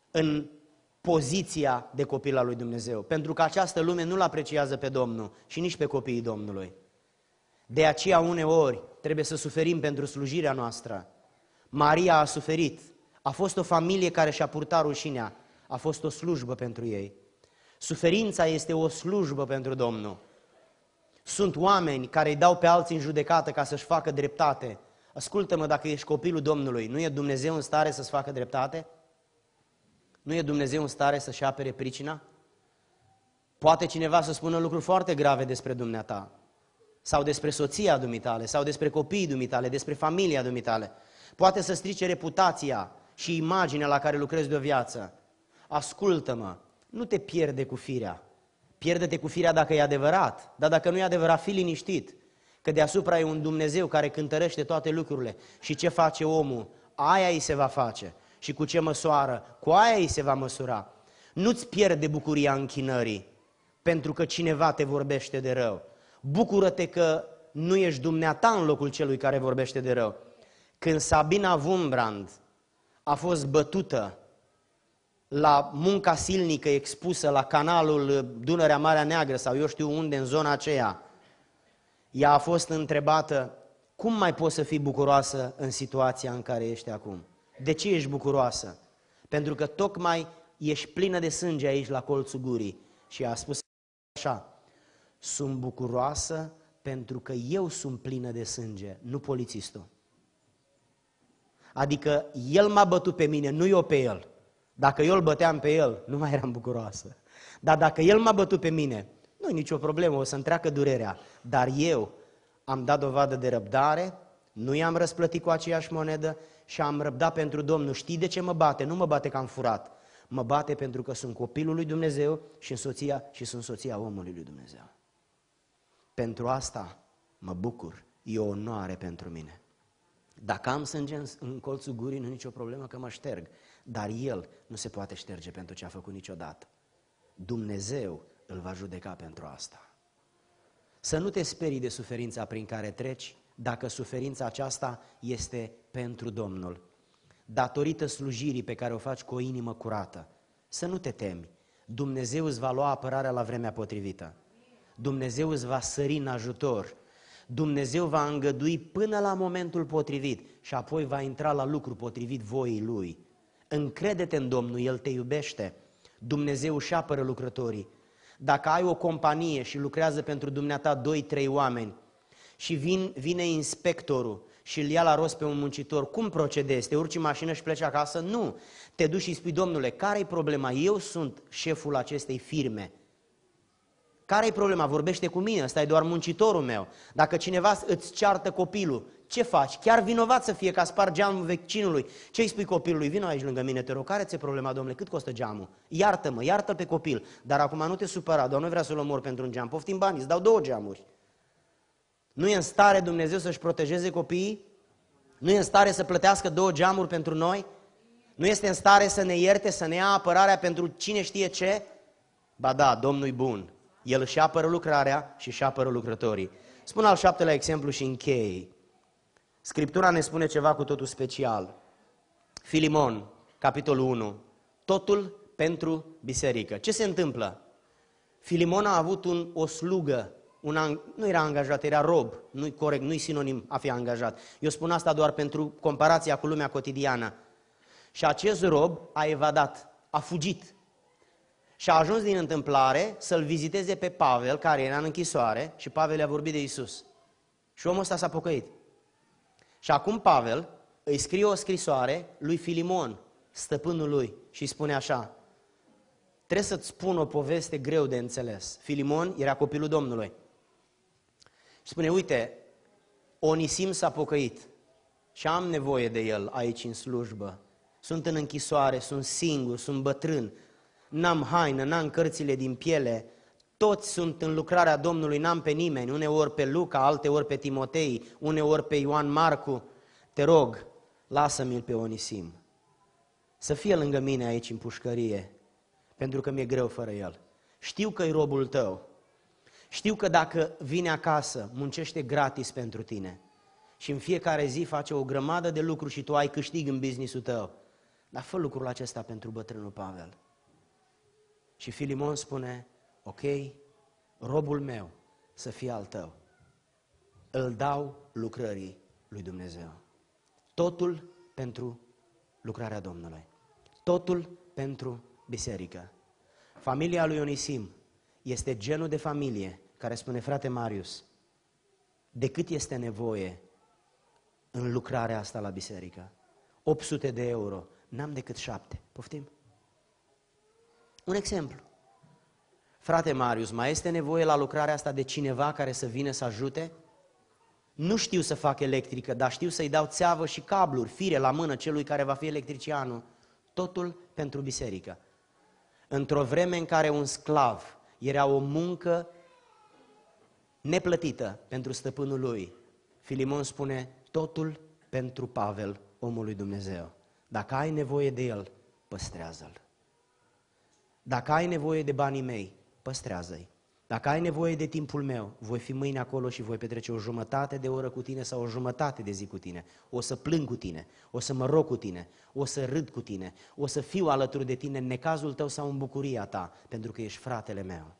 în poziția de copil al lui Dumnezeu, pentru că această lume nu-L apreciază pe Domnul și nici pe copiii Domnului. De aceea uneori trebuie să suferim pentru slujirea noastră. Maria a suferit, a fost o familie care și-a purtat rușinea, a fost o slujbă pentru ei. Suferința este o slujbă pentru Domnul. Sunt oameni care îi dau pe alții în judecată ca să-și facă dreptate. Ascultă-mă, dacă ești copilul Domnului, nu e Dumnezeu în stare să-ți facă dreptate? Nu e Dumnezeu în stare să-și apere pricina? Poate cineva să spună lucruri foarte grave despre dumneata, sau despre soția dumitale, sau despre copiii dumitale, despre familia dumitale. Poate să strice reputația și imaginea la care lucrezi de o viață. Ascultă-mă, nu te pierde cu firea. Pierde-te cu firea dacă e adevărat, dar dacă nu e adevărat, fii liniștit, că deasupra e un Dumnezeu care cântărește toate lucrurile și ce face omul, aia îi se va face și cu ce măsoară, cu aia îi se va măsura. Nu-ți pierde bucuria închinării pentru că cineva te vorbește de rău. Bucură-te că nu ești dumneata în locul celui care vorbește de rău. Când Sabina Wurmbrand a fost bătută la munca silnică expusă la canalul Dunărea-Marea Neagră sau eu știu unde, în zona aceea, ea a fost întrebată, cum mai poți să fii bucuroasă în situația în care ești acum? De ce ești bucuroasă? Pentru că tocmai ești plină de sânge aici la colțul gurii. Și a spus așa, sunt bucuroasă pentru că eu sunt plină de sânge, nu polițistul. Adică el m-a bătut pe mine, nu eu pe el. Dacă eu îl băteam pe el, nu mai eram bucuroasă. Dar dacă el m-a bătut pe mine, nu e nicio problemă, o să-mi treacă durerea. Dar eu am dat dovadă de răbdare, nu i-am răsplătit cu aceeași monedă și am răbdat pentru Domnul. Știi de ce mă bate? Nu mă bate că am furat. Mă bate pentru că sunt copilul lui Dumnezeu și sunt soția omului lui Dumnezeu. Pentru asta mă bucur, e o onoare pentru mine. Dacă am sânge în colțul gurii, nu e nicio problemă că mă șterg. Dar el nu se poate șterge pentru ce a făcut niciodată. Dumnezeu îl va judeca pentru asta. Să nu te sperii de suferința prin care treci, dacă suferința aceasta este pentru Domnul. Datorită slujirii pe care o faci cu o inimă curată, să nu te temi. Dumnezeu îți va lua apărarea la vremea potrivită. Dumnezeu îți va sări în ajutor. Dumnezeu va îngădui până la momentul potrivit și apoi va intra la lucru potrivit voii Lui. Încrede-te în Domnul, El te iubește. Dumnezeu își apără lucrătorii. Dacă ai o companie și lucrează pentru dumneata 2-3 oameni și vine inspectorul și îl ia la rost pe un muncitor, cum procedezi? Te urci în mașină și pleci acasă? Nu. Te duci și spui, Domnule, care-i problema? Eu sunt șeful acestei firme. Care-i problema? Vorbește cu mine, ăsta e doar muncitorul meu. Dacă cineva îți ceartă copilul, ce faci? Chiar vinovat să fie că spar geamul vecinului. Ce îi spui copilului? Vino aici lângă mine, te rog, care ți-e problema, Domnule? Cât costă geamul? Iartă-mă, iartă-l pe copil. Dar acum nu te supăra, Doamne, nu vrea să-l omor pentru un geam. Poftim banii, îți dau 2 geamuri. Nu e în stare Dumnezeu să-și protejeze copiii? Nu e în stare să plătească 2 geamuri pentru noi? Nu este în stare să ne ierte, să ne ia apărarea pentru cine știe ce? Ba da, Domnul-i bun. El își apără lucrarea și își apără lucrătorii. Spun al 7-lea exemplu și închei. Scriptura ne spune ceva cu totul special. Filimon, capitolul 1. Totul pentru biserică. Ce se întâmplă? Filimon a avut o slugă. Nu era angajat, era rob. Nu-i corect, nu-i sinonim a fi angajat. Eu spun asta doar pentru comparația cu lumea cotidiană. Și acest rob a evadat, a fugit. Și a ajuns din întâmplare să-l viziteze pe Pavel, care era în închisoare, și Pavel i-a vorbit de Iisus. Și omul ăsta s-a pocăit. Și acum Pavel îi scrie o scrisoare lui Filimon, stăpânul lui, și îi spune așa, trebuie să-ți spun o poveste greu de înțeles. Filimon era copilul Domnului. Și spune, uite, Onisim s-a pocăit și am nevoie de el aici în slujbă. Sunt în închisoare, sunt singur, sunt bătrân. N-am haină, n-am cărțile din piele, toți sunt în lucrarea Domnului, n-am pe nimeni, uneori pe Luca, alteori pe Timotei, uneori pe Ioan Marcu. Te rog, lasă-mi-l pe Onisim, să fie lângă mine aici în pușcărie, pentru că mi-e greu fără el. Știu că e robul tău, știu că dacă vine acasă, muncește gratis pentru tine și în fiecare zi face o grămadă de lucruri și tu ai câștig în business-ul tău. Dar fă lucrul acesta pentru bătrânul Pavel. Și Filimon spune, ok, robul meu să fie al tău. Îl dau lucrării lui Dumnezeu. Totul pentru lucrarea Domnului. Totul pentru biserică. Familia lui Onisim este genul de familie care spune, frate Marius, de cât este nevoie în lucrarea asta la biserică? 800 de euro, n-am decât 7. Poftim? Un exemplu. Frate Marius, mai este nevoie la lucrarea asta de cineva care să vină să ajute? Nu știu să fac electrică, dar știu să-i dau țeavă și cabluri, fire la mână celui care va fi electricianul. Totul pentru biserică. Într-o vreme în care un sclav era o muncă neplătită pentru stăpânul lui, Filimon spune, totul pentru Pavel, omul lui Dumnezeu. Dacă ai nevoie de el, păstrează-l. Dacă ai nevoie de banii mei, păstrează-i. Dacă ai nevoie de timpul meu, voi fi mâine acolo și voi petrece o jumătate de oră cu tine sau o jumătate de zi cu tine. O să plâng cu tine, o să mă rog cu tine, o să râd cu tine, o să fiu alături de tine în necazul tău sau în bucuria ta, pentru că ești fratele meu.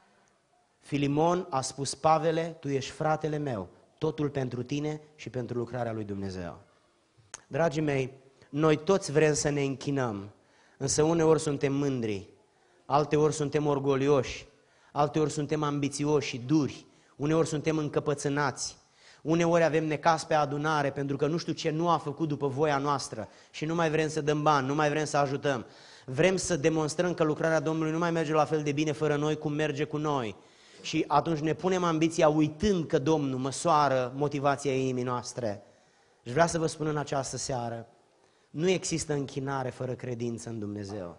Filimon a spus, Pavele, tu ești fratele meu, totul pentru tine și pentru lucrarea lui Dumnezeu. Dragii mei, noi toți vrem să ne închinăm, însă uneori suntem mândri, alteori suntem orgolioși, alteori suntem ambițioși și duri, uneori suntem încăpățânați, uneori avem necaz pe adunare pentru că nu știu ce nu a făcut după voia noastră și nu mai vrem să dăm bani, nu mai vrem să ajutăm. Vrem să demonstrăm că lucrarea Domnului nu mai merge la fel de bine fără noi cum merge cu noi. Și atunci ne punem ambiția uitând că Domnul măsoară motivația inimii noastre. Și vreau să vă spun în această seară, nu există închinare fără credință în Dumnezeu.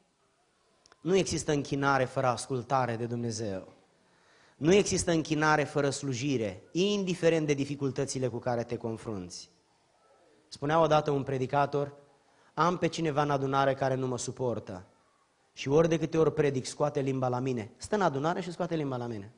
Nu există închinare fără ascultare de Dumnezeu. Nu există închinare fără slujire, indiferent de dificultățile cu care te confrunți. Spunea odată un predicator, am pe cineva în adunare care nu mă suportă și ori de câte ori predic scoate limba la mine. Stă în adunare și scoate limba la mine.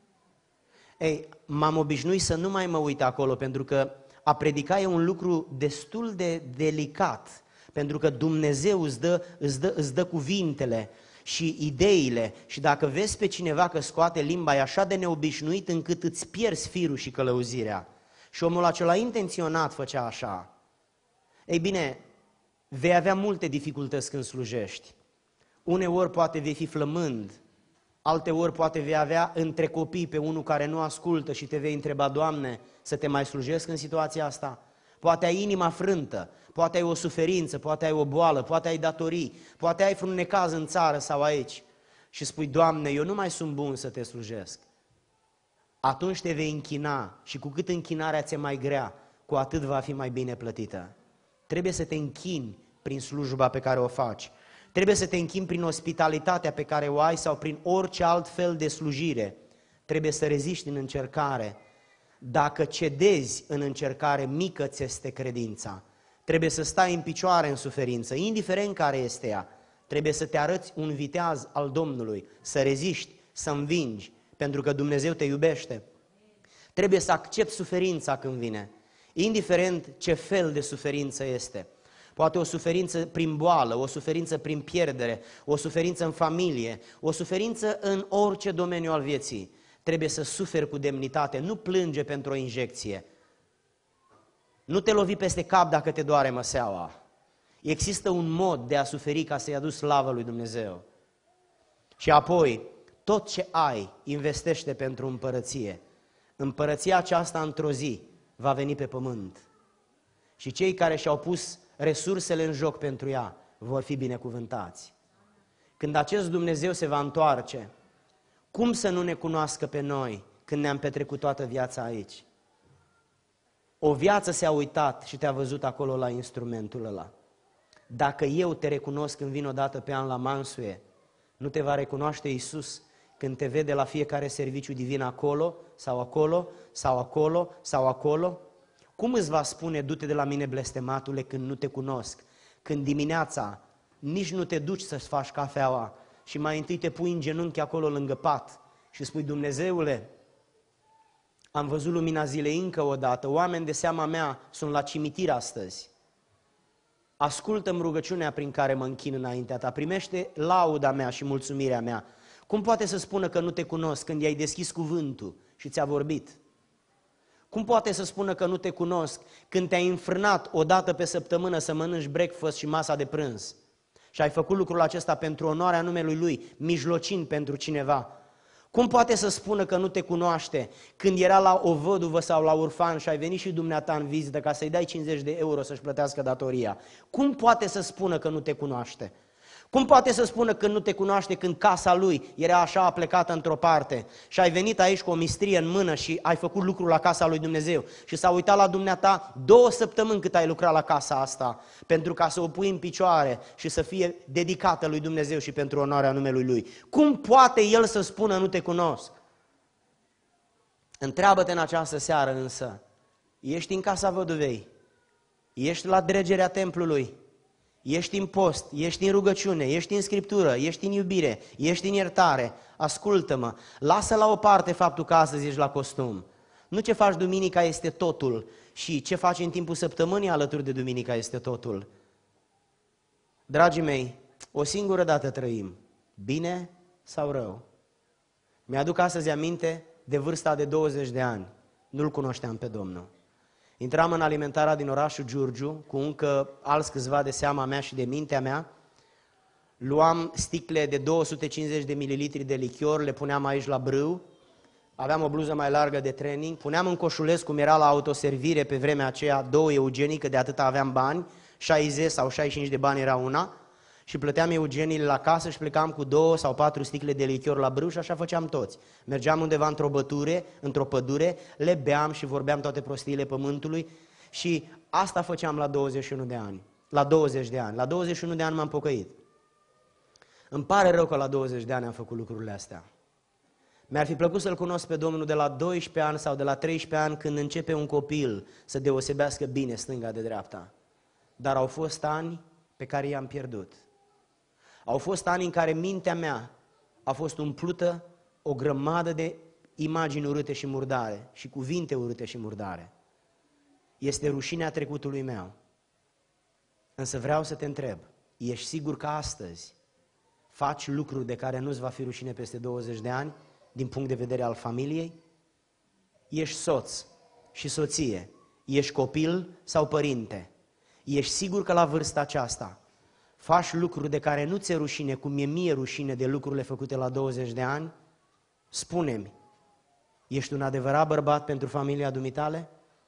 Ei, m-am obișnuit să nu mai mă uit acolo pentru că a predica e un lucru destul de delicat, pentru că Dumnezeu îți dă cuvintele și ideile și dacă vezi pe cineva că scoate limba e așa de neobișnuit încât îți pierzi firul și călăuzirea. Și omul acela intenționat făcea așa. Ei bine, vei avea multe dificultăți când slujești. Uneori poate vei fi flămând, alteori poate vei avea între copii pe unul care nu ascultă și te vei întreba, Doamne, să te mai slujesc în situația asta? Poate ai inima frântă, poate ai o suferință, poate ai o boală, poate ai datorii, poate ai un necaz în țară sau aici și spui, Doamne, eu nu mai sunt bun să te slujesc. Atunci te vei închina și cu cât închinarea ți-e mai grea, cu atât va fi mai bine plătită. Trebuie să te închini prin slujba pe care o faci. Trebuie să te închini prin ospitalitatea pe care o ai sau prin orice alt fel de slujire. Trebuie să reziști în încercare. Dacă cedezi în încercare, mică ți este credința. Trebuie să stai în picioare în suferință, indiferent care este ea. Trebuie să te arăți un viteaz al Domnului, să reziști, să învingi, pentru că Dumnezeu te iubește. Trebuie să accepti suferința când vine, indiferent ce fel de suferință este. Poate o suferință prin boală, o suferință prin pierdere, o suferință în familie, o suferință în orice domeniu al vieții. Trebuie să suferi cu demnitate, nu plânge pentru o injecție. Nu te lovi peste cap dacă te doare măseaua. Există un mod de a suferi ca să-i aduci slavă lui Dumnezeu. Și apoi, tot ce ai, investește pentru împărăție. Împărăția aceasta într-o zi va veni pe pământ. Și cei care și-au pus resursele în joc pentru ea vor fi binecuvântați. Când acest Dumnezeu se va întoarce, cum să nu ne cunoască pe noi când ne-am petrecut toată viața aici? O viață se-a uitat și te-a văzut acolo la instrumentul ăla. Dacă eu te recunosc când vin odată pe an la Mansuie, nu te va recunoaște Iisus când te vede la fiecare serviciu divin acolo, sau acolo, sau acolo, sau acolo? Cum îți va spune, du-te de la mine blestematule, când nu te cunosc? Când dimineața nici nu te duci să-ți faci cafeaua și mai întâi te pui în genunchi acolo lângă pat și spui, Dumnezeule, am văzut lumina zilei încă o dată, oameni de seama mea sunt la cimitir astăzi. ascultă-mi rugăciunea prin care mă închin înaintea ta, primește lauda mea și mulțumirea mea. Cum poate să spună că nu te cunosc când i-ai deschis cuvântul și ți-a vorbit? Cum poate să spună că nu te cunosc când te-ai înfrânat o dată pe săptămână să mănânci breakfast și masa de prânz? Și ai făcut lucrul acesta pentru onoarea numelui Lui, mijlocind pentru cineva. Cum poate să spună că nu te cunoaște când era la o văduvă sau la orfan și ai venit și dumneata în vizită ca să-i dai 50 de euro să-și plătească datoria? Cum poate să spună că nu te cunoaște? Cum poate să spună că nu te cunoaște când casa lui era așa aplecată într-o parte și ai venit aici cu o mistrie în mână și ai făcut lucrul la casa lui Dumnezeu și s-a uitat la dumneata 2 săptămâni cât ai lucrat la casa asta pentru ca să o pui în picioare și să fie dedicată lui Dumnezeu și pentru onoarea numelui Lui? Cum poate El să spună nu te cunosc? Întreabă-te în această seară însă, ești în casa văduvei, ești la dregerea templului, ești în post, ești în rugăciune, ești în Scriptură, ești în iubire, ești în iertare, ascultă-mă, lasă la o parte faptul că astăzi ești la costum. Nu ce faci duminica este totul și ce faci în timpul săptămânii alături de duminica este totul. Dragii mei, o singură dată trăim, bine sau rău. Mi-aduc astăzi aminte de vârsta de 20 de ani, nu-L cunoșteam pe Domnul. Intram în alimentarea din orașul Giurgiu cu încă alți câțiva de seama mea și de mintea mea. Luam sticle de 250 de mililitri de lichior, le puneam aici la brâu. Aveam o bluză mai largă de training. Puneam în coșuleț, cum era la autoservire pe vremea aceea, 2 eugenii, că de atâta aveam bani, 60 sau 65 de bani era una. Și plăteam eugeniile la casă și plecam cu 2 sau 4 sticle de lichior la brâu și așa făceam toți. Mergeam undeva într-o pădure, le beam și vorbeam toate prostiile pământului și asta făceam la 21 de ani. La 20 de ani. La 21 de ani m-am pocăit. Îmi pare rău că la 20 de ani am făcut lucrurile astea. Mi-ar fi plăcut să-L cunosc pe Domnul de la 12 ani sau de la 13 ani când începe un copil să deosebească bine stânga de dreapta. Dar au fost ani pe care i-am pierdut. Au fost ani în care mintea mea a fost umplută o grămadă de imagini urâte și murdare și cuvinte urâte și murdare. Este rușinea trecutului meu. Însă vreau să te întreb, ești sigur că astăzi faci lucruri de care nu-ți va fi rușine peste 20 de ani din punct de vedere al familiei? Ești soț și soție, ești copil sau părinte? Ești sigur că la vârsta aceasta faci lucruri de care nu ți-e rușine, cum e mie rușine de lucrurile făcute la 20 de ani? Spune-mi, ești un adevărat bărbat pentru familia dumitale?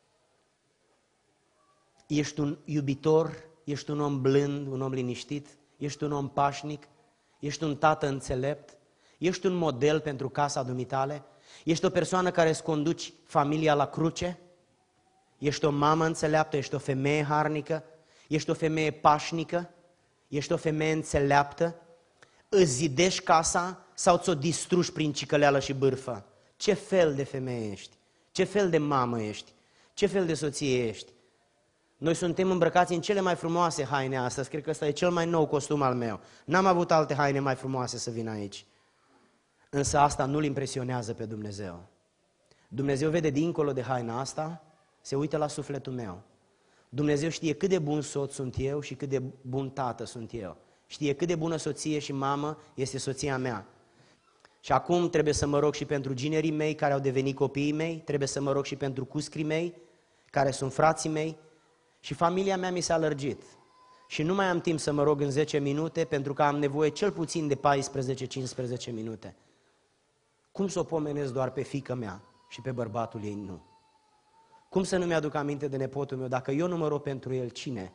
Ești un iubitor? Ești un om blând, un om liniștit? Ești un om pașnic? Ești un tată înțelept? Ești un model pentru casa dumitale? Ești o persoană care îți conduci familia la cruce? Ești o mamă înțeleaptă? Ești o femeie harnică? Ești o femeie pașnică? Ești o femeie înțeleaptă? Îți zidești casa sau ți-o distrugi prin cicăleală și bârfă? Ce fel de femeie ești? Ce fel de mamă ești? Ce fel de soție ești? Noi suntem îmbrăcați în cele mai frumoase haine astăzi, cred că ăsta e cel mai nou costum al meu. N-am avut alte haine mai frumoase să vin aici. Însă asta nu-L impresionează pe Dumnezeu. Dumnezeu vede dincolo de haina asta, se uită la sufletul meu. Dumnezeu știe cât de bun soț sunt eu și cât de bun tată sunt eu. Știe cât de bună soție și mamă este soția mea. Și acum trebuie să mă rog și pentru ginerii mei care au devenit copiii mei, trebuie să mă rog și pentru cuscrii mei, care sunt frații mei, și familia mea mi s-a lărgit. Și nu mai am timp să mă rog în 10 minute, pentru că am nevoie cel puțin de 14-15 minute. Cum să o pomenesc doar pe fiica mea și pe bărbatul ei nu? Cum să nu mi-aduc aminte de nepotul meu? Dacă eu nu mă rog pentru el, cine?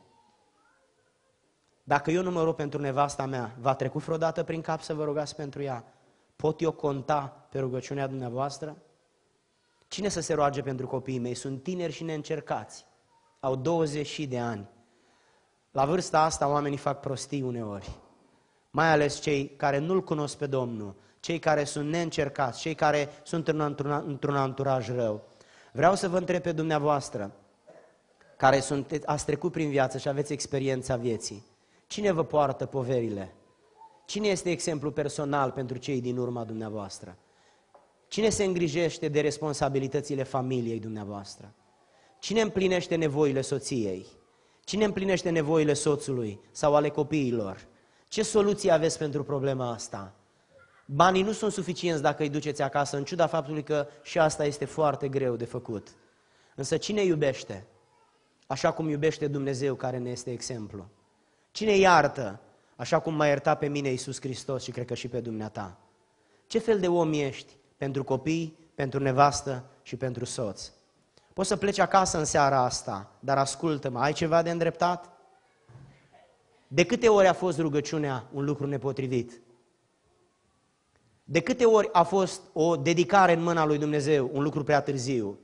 Dacă eu nu mă rog pentru nevasta mea, v-a trecut vreodată prin cap să vă rugați pentru ea? Pot eu conta pe rugăciunea dumneavoastră? Cine să se roage pentru copiii mei? Sunt tineri și neîncercați. Au 20 de ani. La vârsta asta oamenii fac prostii uneori. Mai ales cei care nu-L cunosc pe Domnul, cei care sunt neîncercați, cei care sunt într-un anturaj rău. Vreau să vă întreb pe dumneavoastră, care ați trecut prin viață și aveți experiența vieții, cine vă poartă poverile? Cine este exemplu personal pentru cei din urma dumneavoastră? Cine se îngrijește de responsabilitățile familiei dumneavoastră? Cine împlinește nevoile soției? Cine împlinește nevoile soțului sau ale copiilor? Ce soluție aveți pentru problema asta? Banii nu sunt suficienți dacă îi duceți acasă, în ciuda faptului că și asta este foarte greu de făcut. Însă cine iubește? Așa cum iubește Dumnezeu care ne este exemplu. Cine iartă? Așa cum m-a iertat pe mine Iisus Hristos și cred că și pe dumneata. Ce fel de om ești pentru copii, pentru nevastă și pentru soț? Poți să pleci acasă în seara asta, dar ascultă-mă, ai ceva de îndreptat? De câte ori a fost rugăciunea un lucru nepotrivit? De câte ori a fost o dedicare în mâna lui Dumnezeu un lucru prea târziu?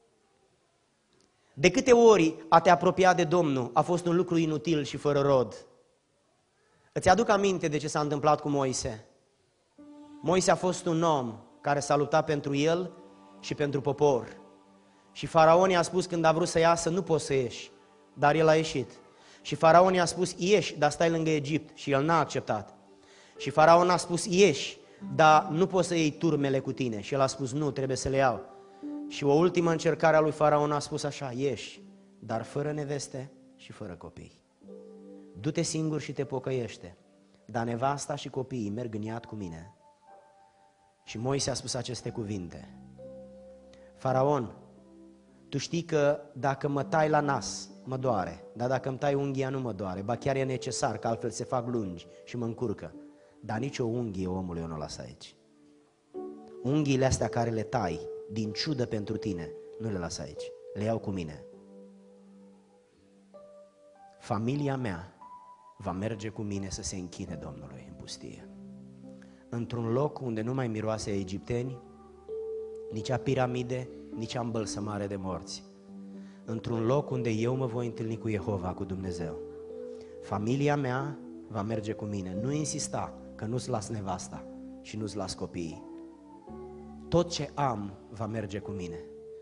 De câte ori a te apropia de Domnul a fost un lucru inutil și fără rod? Îți aduc aminte de ce s-a întâmplat cu Moise? Moise a fost un om care s-a luptat pentru el și pentru popor. Și Faraon i-a spus când a vrut să iasă, nu poți să ieși, dar el a ieșit. Și Faraon i-a spus, ieși, dar stai lângă Egipt, și el n-a acceptat. Și Faraon a spus, ieși, dar nu poți să iei turmele cu tine. Și el a spus, nu, trebuie să le iau. Și o ultimă încercare a lui Faraon a spus așa, ieși, dar fără neveste și fără copii. Du-te singur și te pocăiește, dar nevasta și copiii merg în iad cu mine. Și Moise a spus aceste cuvinte. Faraon, tu știi că dacă mă tai la nas, mă doare, dar dacă îmi tai unghia nu mă doare, ba chiar e necesar, că altfel se fac lungi și mă încurcă. Dar nici o unghie omului eu nu o las aici. Unghiile astea care le tai, din ciudă pentru tine, nu le las aici, le iau cu mine. Familia mea va merge cu mine să se închine Domnului în pustie. Într-un loc unde nu mai miroase egipteni, nici a piramide, nici a îmbălsămare de morți. Într-un loc unde eu mă voi întâlni cu Jehova, cu Dumnezeu. Familia mea va merge cu mine. Nu insista că nu-ți las nevasta și nu-ți las copiii. Tot ce am va merge cu mine.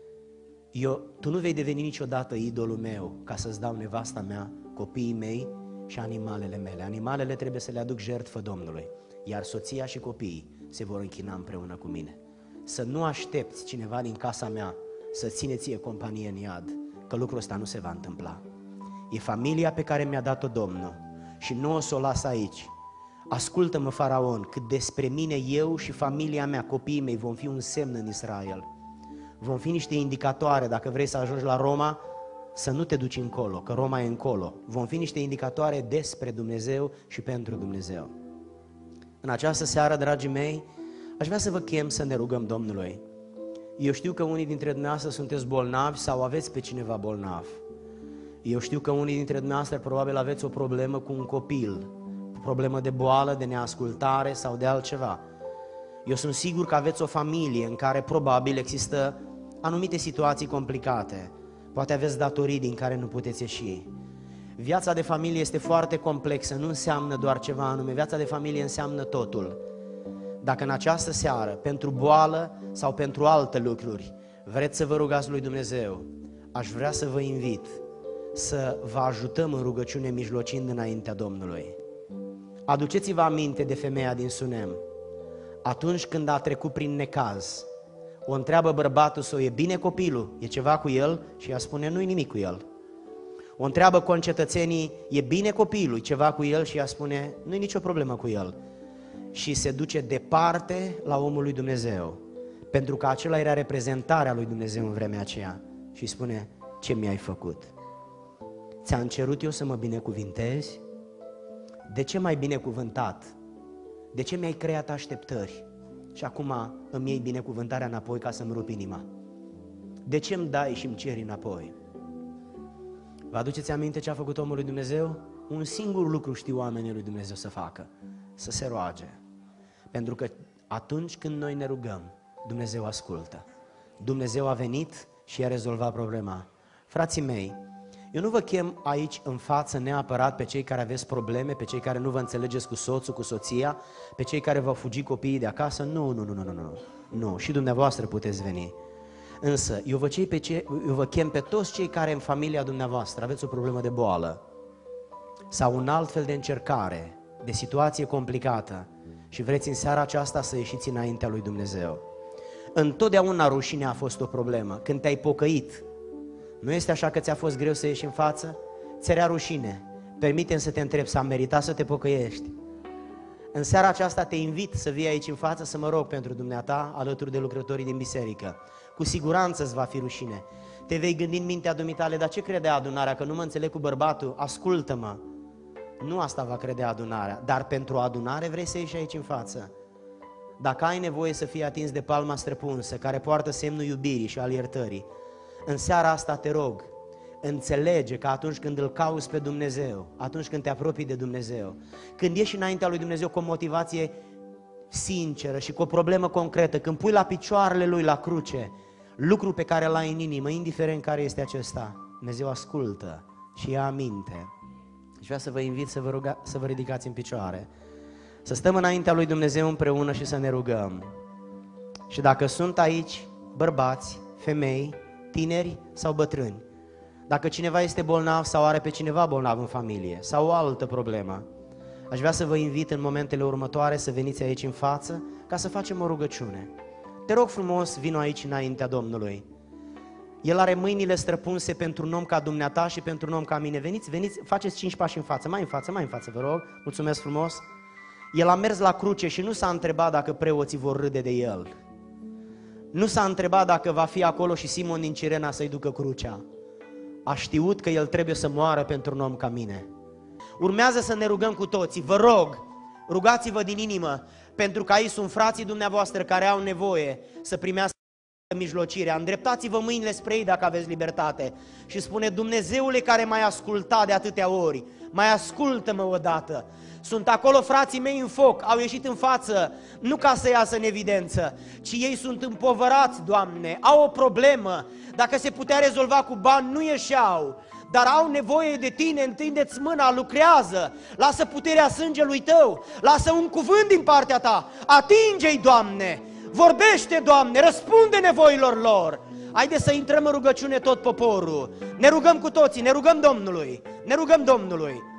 Tu nu vei deveni niciodată idolul meu ca să-ți dau nevasta mea, copiii mei și animalele mele. Animalele trebuie să le aduc jertfă Domnului, iar soția și copiii se vor închina împreună cu mine. Să nu aștepți cineva din casa mea să ține ție companie în iad, că lucrul ăsta nu se va întâmpla. E familia pe care mi-a dat-o Domnul și nu o să o las aici. Ascultă-mă, Faraon, cât despre mine, eu și familia mea, copiii mei, vom fi un semn în Israel. Vom fi niște indicatoare, dacă vrei să ajungi la Roma, să nu te duci încolo, că Roma e încolo. Vom fi niște indicatoare despre Dumnezeu și pentru Dumnezeu. În această seară, dragii mei, aș vrea să vă chem să ne rugăm Domnului. Eu știu că unii dintre dumneavoastră sunteți bolnavi sau aveți pe cineva bolnav. Eu știu că unii dintre dumneavoastră probabil aveți o problemă cu un copil, o problemă de boală, de neascultare sau de altceva. Eu sunt sigur că aveți o familie în care probabil există anumite situații complicate. Poate aveți datorii din care nu puteți ieși. Viața de familie este foarte complexă, nu înseamnă doar ceva anume. Viața de familie înseamnă totul. Dacă în această seară, pentru boală sau pentru alte lucruri, vreți să vă rugați lui Dumnezeu, aș vrea să vă invit să vă ajutăm în rugăciune mijlocind înaintea Domnului. Aduceți-vă aminte de femeia din Sunem. Atunci când a trecut prin necaz, o întreabă bărbatul său, e bine copilul? E ceva cu el? Și ea spune, nu-i nimic cu el. O întreabă concetățenii, e bine copilul? E ceva cu el? Și ea spune, nu-i nicio problemă cu el. Și se duce departe la omul lui Dumnezeu, pentru că acela era reprezentarea lui Dumnezeu în vremea aceea. Și spune, ce mi-ai făcut? Ți-am cerut eu să mă binecuvintezi? De ce m-ai binecuvântat? De ce mi-ai creat așteptări? Și acum îmi iei binecuvântarea înapoi ca să-mi rup inima. De ce îmi dai și îmi ceri înapoi? Vă aduceți aminte ce a făcut omul lui Dumnezeu? Un singur lucru știu oamenii lui Dumnezeu să facă, să se roage. Pentru că atunci când noi ne rugăm, Dumnezeu ascultă. Dumnezeu a venit și a rezolvat problema. Frații mei, eu nu vă chem aici în față neapărat pe cei care aveți probleme, pe cei care nu vă înțelegeți cu soțul, cu soția, pe cei care v-au fugit copiii de acasă. Nu, și dumneavoastră puteți veni. Însă, eu vă chem pe toți cei care în familia dumneavoastră aveți o problemă de boală sau un alt fel de încercare, de situație complicată și vreți în seara aceasta să ieșiți înaintea lui Dumnezeu. Întotdeauna rușinea a fost o problemă. Când te-ai pocăit, nu este așa că ți-a fost greu să ieși în față? ți era rușine. Permite-mi să te întreb, s-a meritat să te pocăiești? În seara aceasta te invit să vii aici în față să mă rog pentru dumneata, alături de lucrătorii din biserică. Cu siguranță îți va fi rușine. Te vei gândi în mintea dumitale, dar ce crede adunarea? Că nu mă înțeleg cu bărbatul? Ascultă-mă! Nu asta va crede adunarea, dar pentru o adunare vrei să ieși aici în față. Dacă ai nevoie să fii atins de palma străpunsă, care poartă semnul iubirii și al iertării, în seara asta te rog, înțelege că atunci când îl cauți pe Dumnezeu, atunci când te apropii de Dumnezeu, când ieși înaintea lui Dumnezeu cu o motivație sinceră și cu o problemă concretă, când pui la picioarele Lui, la cruce, lucru pe care l-ai în inimă, indiferent care este acesta, Dumnezeu ascultă și ia aminte. Și vreau să vă invit să vă ridicați în picioare, să stăm înaintea lui Dumnezeu împreună și să ne rugăm. Și dacă sunt aici bărbați, femei, tineri sau bătrâni, dacă cineva este bolnav sau are pe cineva bolnav în familie sau o altă problemă, aș vrea să vă invit în momentele următoare să veniți aici în față ca să facem o rugăciune. Te rog frumos, vino aici înaintea Domnului. El are mâinile străpunse pentru un om ca dumneata și pentru un om ca mine. Veniți, faceți 5 pași în față, mai în față, vă rog, mulțumesc frumos. El a mers la cruce și nu s-a întrebat dacă preoții vor râde de el. Nu s-a întrebat dacă va fi acolo și Simon din Cirena să-i ducă crucea. A știut că el trebuie să moară pentru un om ca mine. Urmează să ne rugăm cu toții, vă rog, rugați-vă din inimă, pentru că aici sunt frații dumneavoastră care au nevoie să primească mijlocirea. Îndreptați-vă mâinile spre ei dacă aveți libertate și spune: Dumnezeule care m-ai ascultat de atâtea ori, mai ascultă-mă odată. Sunt acolo frații mei în foc, au ieșit în față, nu ca să iasă în evidență, ci ei sunt împovărați, Doamne, au o problemă, dacă se putea rezolva cu bani, nu ieșeau, dar au nevoie de Tine, întindeți mâna, lucrează, lasă puterea sângelui Tău, lasă un cuvânt din partea Ta, atinge-i, Doamne, vorbește, Doamne, răspunde nevoilor lor. Haideți să intrăm în rugăciune tot poporul, ne rugăm cu toții, ne rugăm Domnului, ne rugăm Domnului.